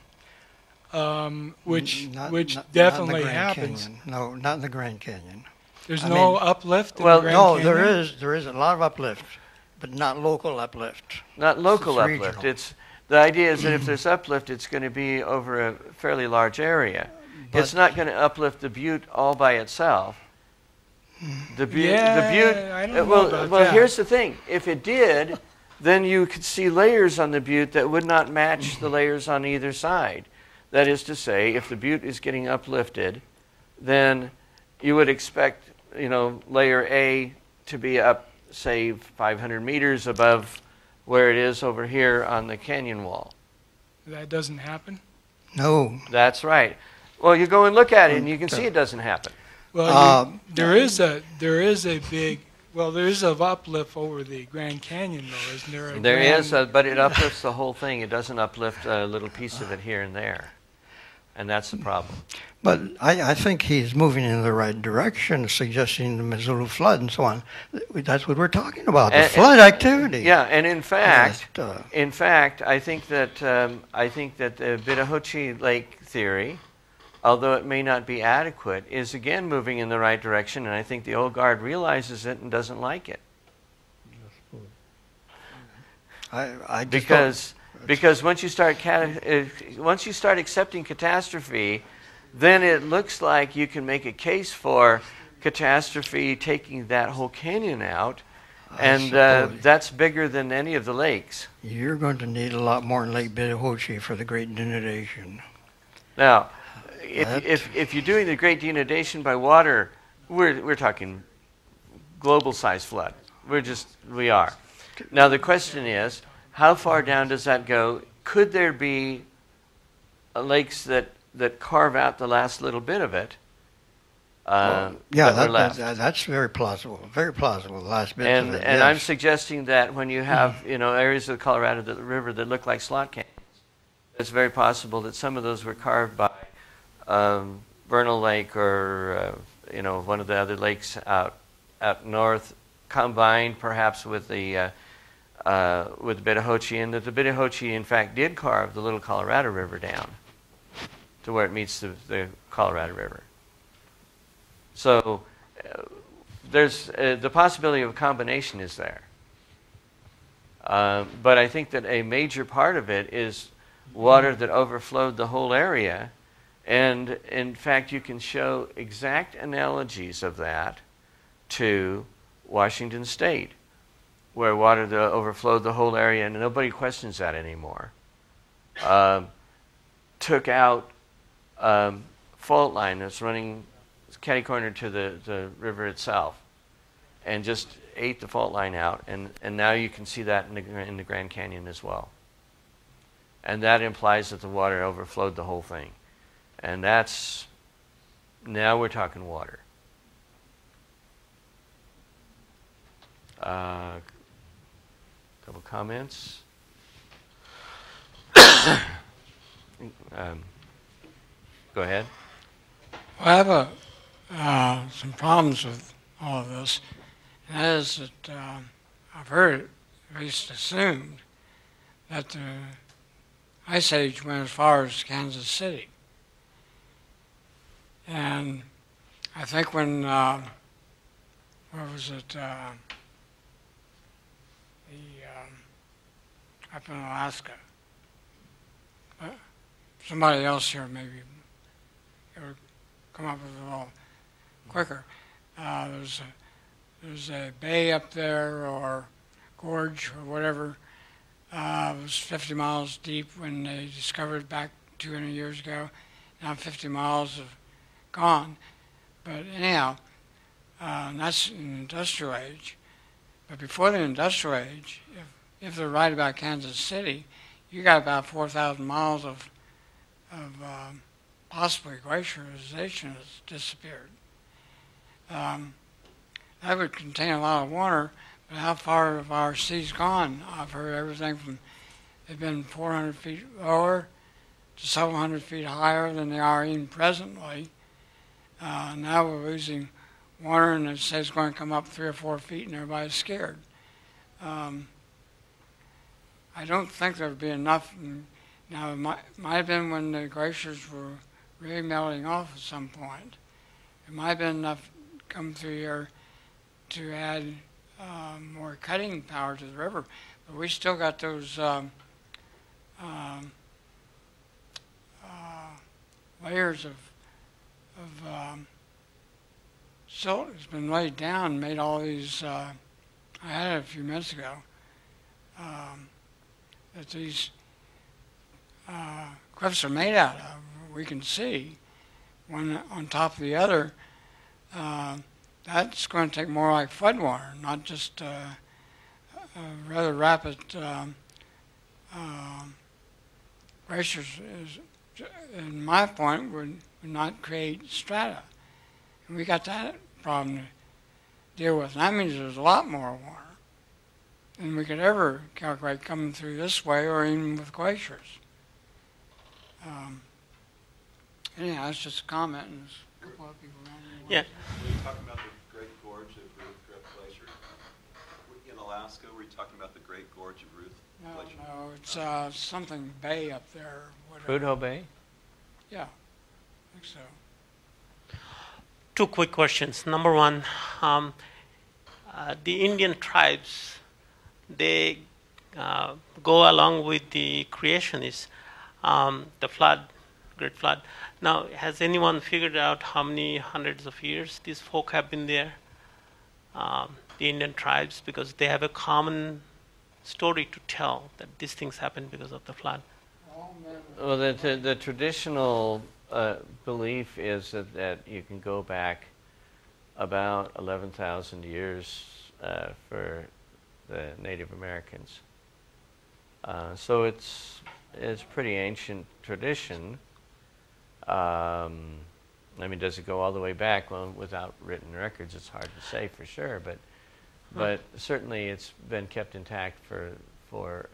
um, which Not- which not- not in the definitely Grand happens. Canyon. No, not in the Grand Canyon. There's I no mean- uplift in Well, the Grand No, Canyon? there is there is a lot of uplift, but not local uplift. Not local It's uplift. regional. It's the idea is that if there's uplift, it's going to be over a fairly large area. It's But- not going to uplift the Butte all by itself. The Butte, Yeah, the Butte. I don't uh, know well, about well, that. here's the thing. If it did, then you could see layers on the Butte that would not match the layers on either side. That is to say, if the Butte is getting uplifted, then you would expect, you know, layer A to be up, say, five hundred meters above where it is over here on the canyon wall. That doesn't happen? No. That's right. Well, you go and look at it, and you can see it doesn't happen. Well, you- Um, there is a there is a big well there is a uplift over the Grand Canyon though, isn't there? A There grand, is, a, but it uplifts the whole thing. It doesn't uplift a little piece of it here and there, and that's the problem. But I, I think he's moving in the right direction, suggesting the Missoula flood and so on. That's what we're talking about, the And- flood activity. Yeah, and in fact, Just, uh, in fact, I think that um, I think that the Bittahochi Lake theory, although it may not be adequate, is again moving in the right direction, and I think the old guard realizes it and doesn't like it. I, I just because because once you start cat, if, once you start accepting catastrophe, then it looks like you can make a case for catastrophe taking that whole canyon out, and uh, that's bigger than any of the lakes. You're going to need a lot more in Lake Bittahoche for the great denudation. Now, if, if, if you're doing the great denudation by water, we're, we're talking global size flood. We're just, we are. Now the question is, how far down does that go? Could there be uh, lakes that, that carve out the last little bit of it? Uh, well, yeah, that that, that, that's very plausible. Very plausible. The last bit and, of it. And yes. I'm suggesting that when you have you know areas of the Colorado the River that look like slot canyons, it's very possible that some of those were carved by um, Vernal Lake or uh, you know one of the other lakes out out north, combined perhaps with the uh, uh, with the Bittahoche, and that the Bittahoche in fact did carve the Little Colorado River down to where it meets the, the Colorado River. So uh, there's uh, the possibility of a combination is there. Uh, but I think that a major part of it is water that overflowed the whole area. And in fact, you can show exact analogies of that to Washington State, where water that overflowed the whole area, and nobody questions that anymore, uh, took out um, fault line that's running catty-corner to the, the river itself, and just ate the fault line out, and, and now you can see that in the, in the Grand Canyon as well. And that implies that the water overflowed the whole thing. And that's, now we're talking water. Uh, couple comments. um, go ahead. Well, I have a Uh, some problems with all of this, and that is that uh, I've heard, at least assumed, that the Ice Age went as far as Kansas City. And I think when, uh, where was it, uh, the, um, up in Alaska, uh, somebody else here maybe would come up with a little quicker. Uh, there's a there's a bay up there or gorge or whatever. Uh, it was fifty miles deep when they discovered it back two hundred years ago. Now fifty miles have gone. But anyhow, uh, and that's in the industrial age. But before the industrial age, if, if they're right about Kansas City, you got about four thousand miles of of um, possibly glaciarization has disappeared. Um, that would contain a lot of water, but how far have our seas gone? I've heard everything from they've been four hundred feet lower to several hundred feet higher than they are even presently. Uh, now we're losing water, and it says it's going to come up three or four feet, and everybody's scared. Um, I don't think there would be enough. Now, it might, might have been when the glaciers were really melting off at some point. It might have been enough come through here to add um, more cutting power to the river, but we still got those um, um, uh, layers of, of um, silt that's been laid down and made all these, uh, I had it a few minutes ago, um, that these uh, cliffs are made out of. We can see one on top of the other. Uh, that's going to take more like floodwater, not just uh, a rather rapid um, uh, glaciers. Is, in my point, would, would not create strata. And we got that problem to deal with. And that means there's a lot more water than we could ever calculate coming through this way or even with glaciers. Um, anyhow, that's just a comment. And there's a couple of people around here. Yeah. Were you talking about the Great Gorge of Ruth Drift Glacier? In Alaska, were you talking about the Great Gorge of Ruth No, Glacier? no, it's uh, something bay up there. Whatever. Prudhoe Bay? Yeah, I think so. Two quick questions. Number one, um, uh, the Indian tribes, they uh, go along with the creationists, um, the flood, great flood. Now, has anyone figured out how many hundreds of years these folk have been there? Um, the Indian tribes, because they have a common story to tell that these things happened because of the flood. Well, the, the, the traditional uh, belief is that, that you can go back about eleven thousand years uh, for the Native Americans. Uh, so it's it's pretty ancient tradition. Um, I mean, does it go all the way back? Well, without written records, it's hard to say for sure. But but certainly, it's been kept intact for for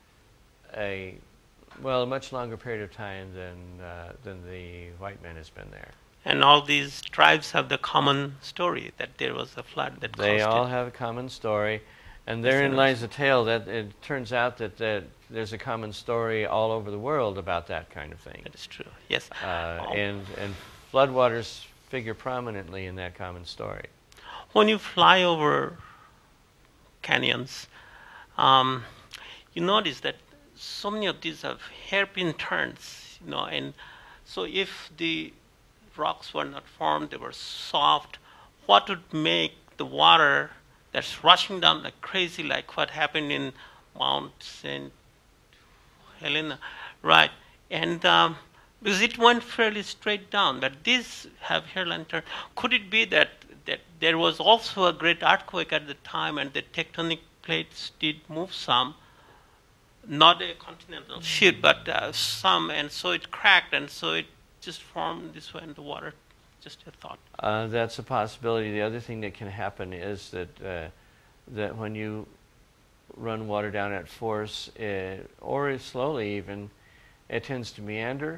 a well a much longer period of time than uh, than the white man has been there. And all these tribes have the common story that there was a flood that They caused all it. have a common story, and therein lies the tale. That it turns out that, that there's a common story all over the world about that kind of thing. That is true. Yes. Uh, Oh. and and floodwaters figure prominently in that common story. When you fly over canyons, um, you notice that so many of these have hairpin turns, you know, and so if the rocks were not formed, they were soft, what would make the water that's rushing down like crazy, like what happened in Mount Saint Helena, right? And um, because it went fairly straight down, but these have hairline turn. Could it be that, that there was also a great earthquake at the time and the tectonic plates did move some, not a continental shift, but uh, some, and so it cracked, and so it just formed this way in the water? Just a thought. Uh, that's a possibility. The other thing that can happen is that uh, that when you run water down at force, uh, or slowly even, it tends to meander.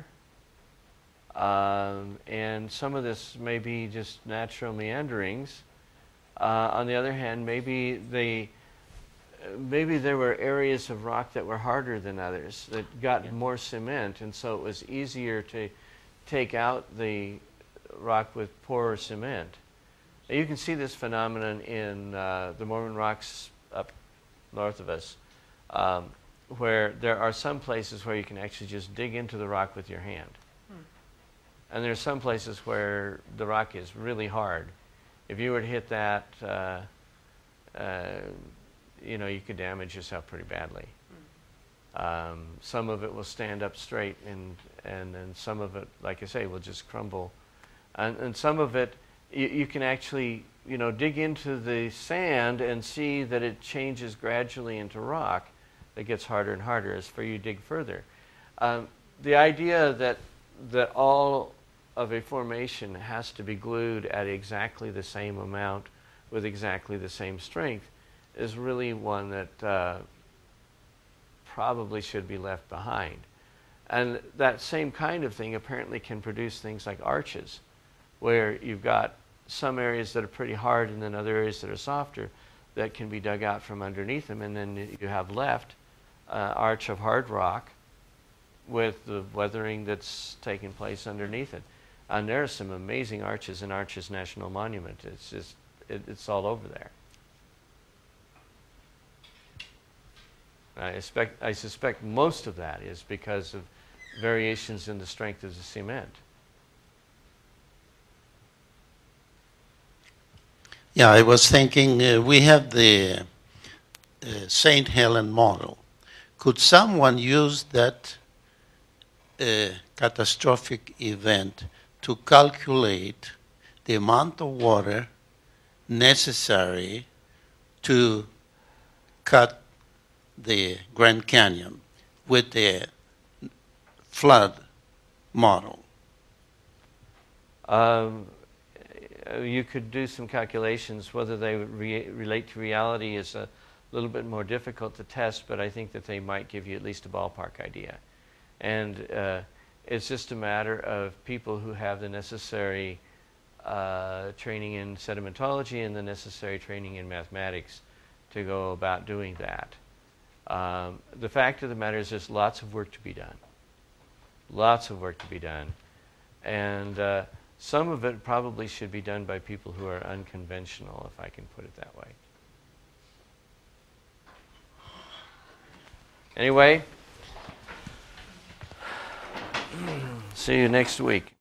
Um, and some of this may be just natural meanderings. Uh, on the other hand, maybe they, maybe there were areas of rock that were harder than others, that got yeah. more cement, and so it was easier to take out the rock with poorer cement. Now, you can see this phenomenon in uh, the Mormon Rocks up north of us, um, where there are some places where you can actually just dig into the rock with your hand. Hmm. And there are some places where the rock is really hard. If you were to hit that, uh, uh, you know, you could damage yourself pretty badly. Um, some of it will stand up straight, and and then some of it, like I say, will just crumble. And, and some of it, you, you can actually, you know, dig into the sand and see that it changes gradually into rock that gets harder and harder as for you dig further. Um, the idea that that all of a formation has to be glued at exactly the same amount with exactly the same strength is really one that uh, probably should be left behind. And that same kind of thing apparently can produce things like arches, where you've got some areas that are pretty hard and then other areas that are softer that can be dug out from underneath them, and then you have left uh, arch of hard rock with the weathering that's taking place underneath it. And there are some amazing arches in Arches National Monument. It's just, it, it's all over there. I expect, I suspect most of that is because of variations in the strength of the cement. Yeah, I was thinking uh, we have the uh, Saint Helen model. Could someone use that uh, catastrophic event to calculate the amount of water necessary to cut the Grand Canyon with the flood model? Um, you could do some calculations. Whether they re relate to reality is a little bit more difficult to test, but I think that they might give you at least a ballpark idea. And uh, it's just a matter of people who have the necessary uh, training in sedimentology and the necessary training in mathematics to go about doing that. Um, the fact of the matter is there's lots of work to be done. Lots of work to be done. And uh, some of it probably should be done by people who are unconventional, if I can put it that way. Anyway, see you next week.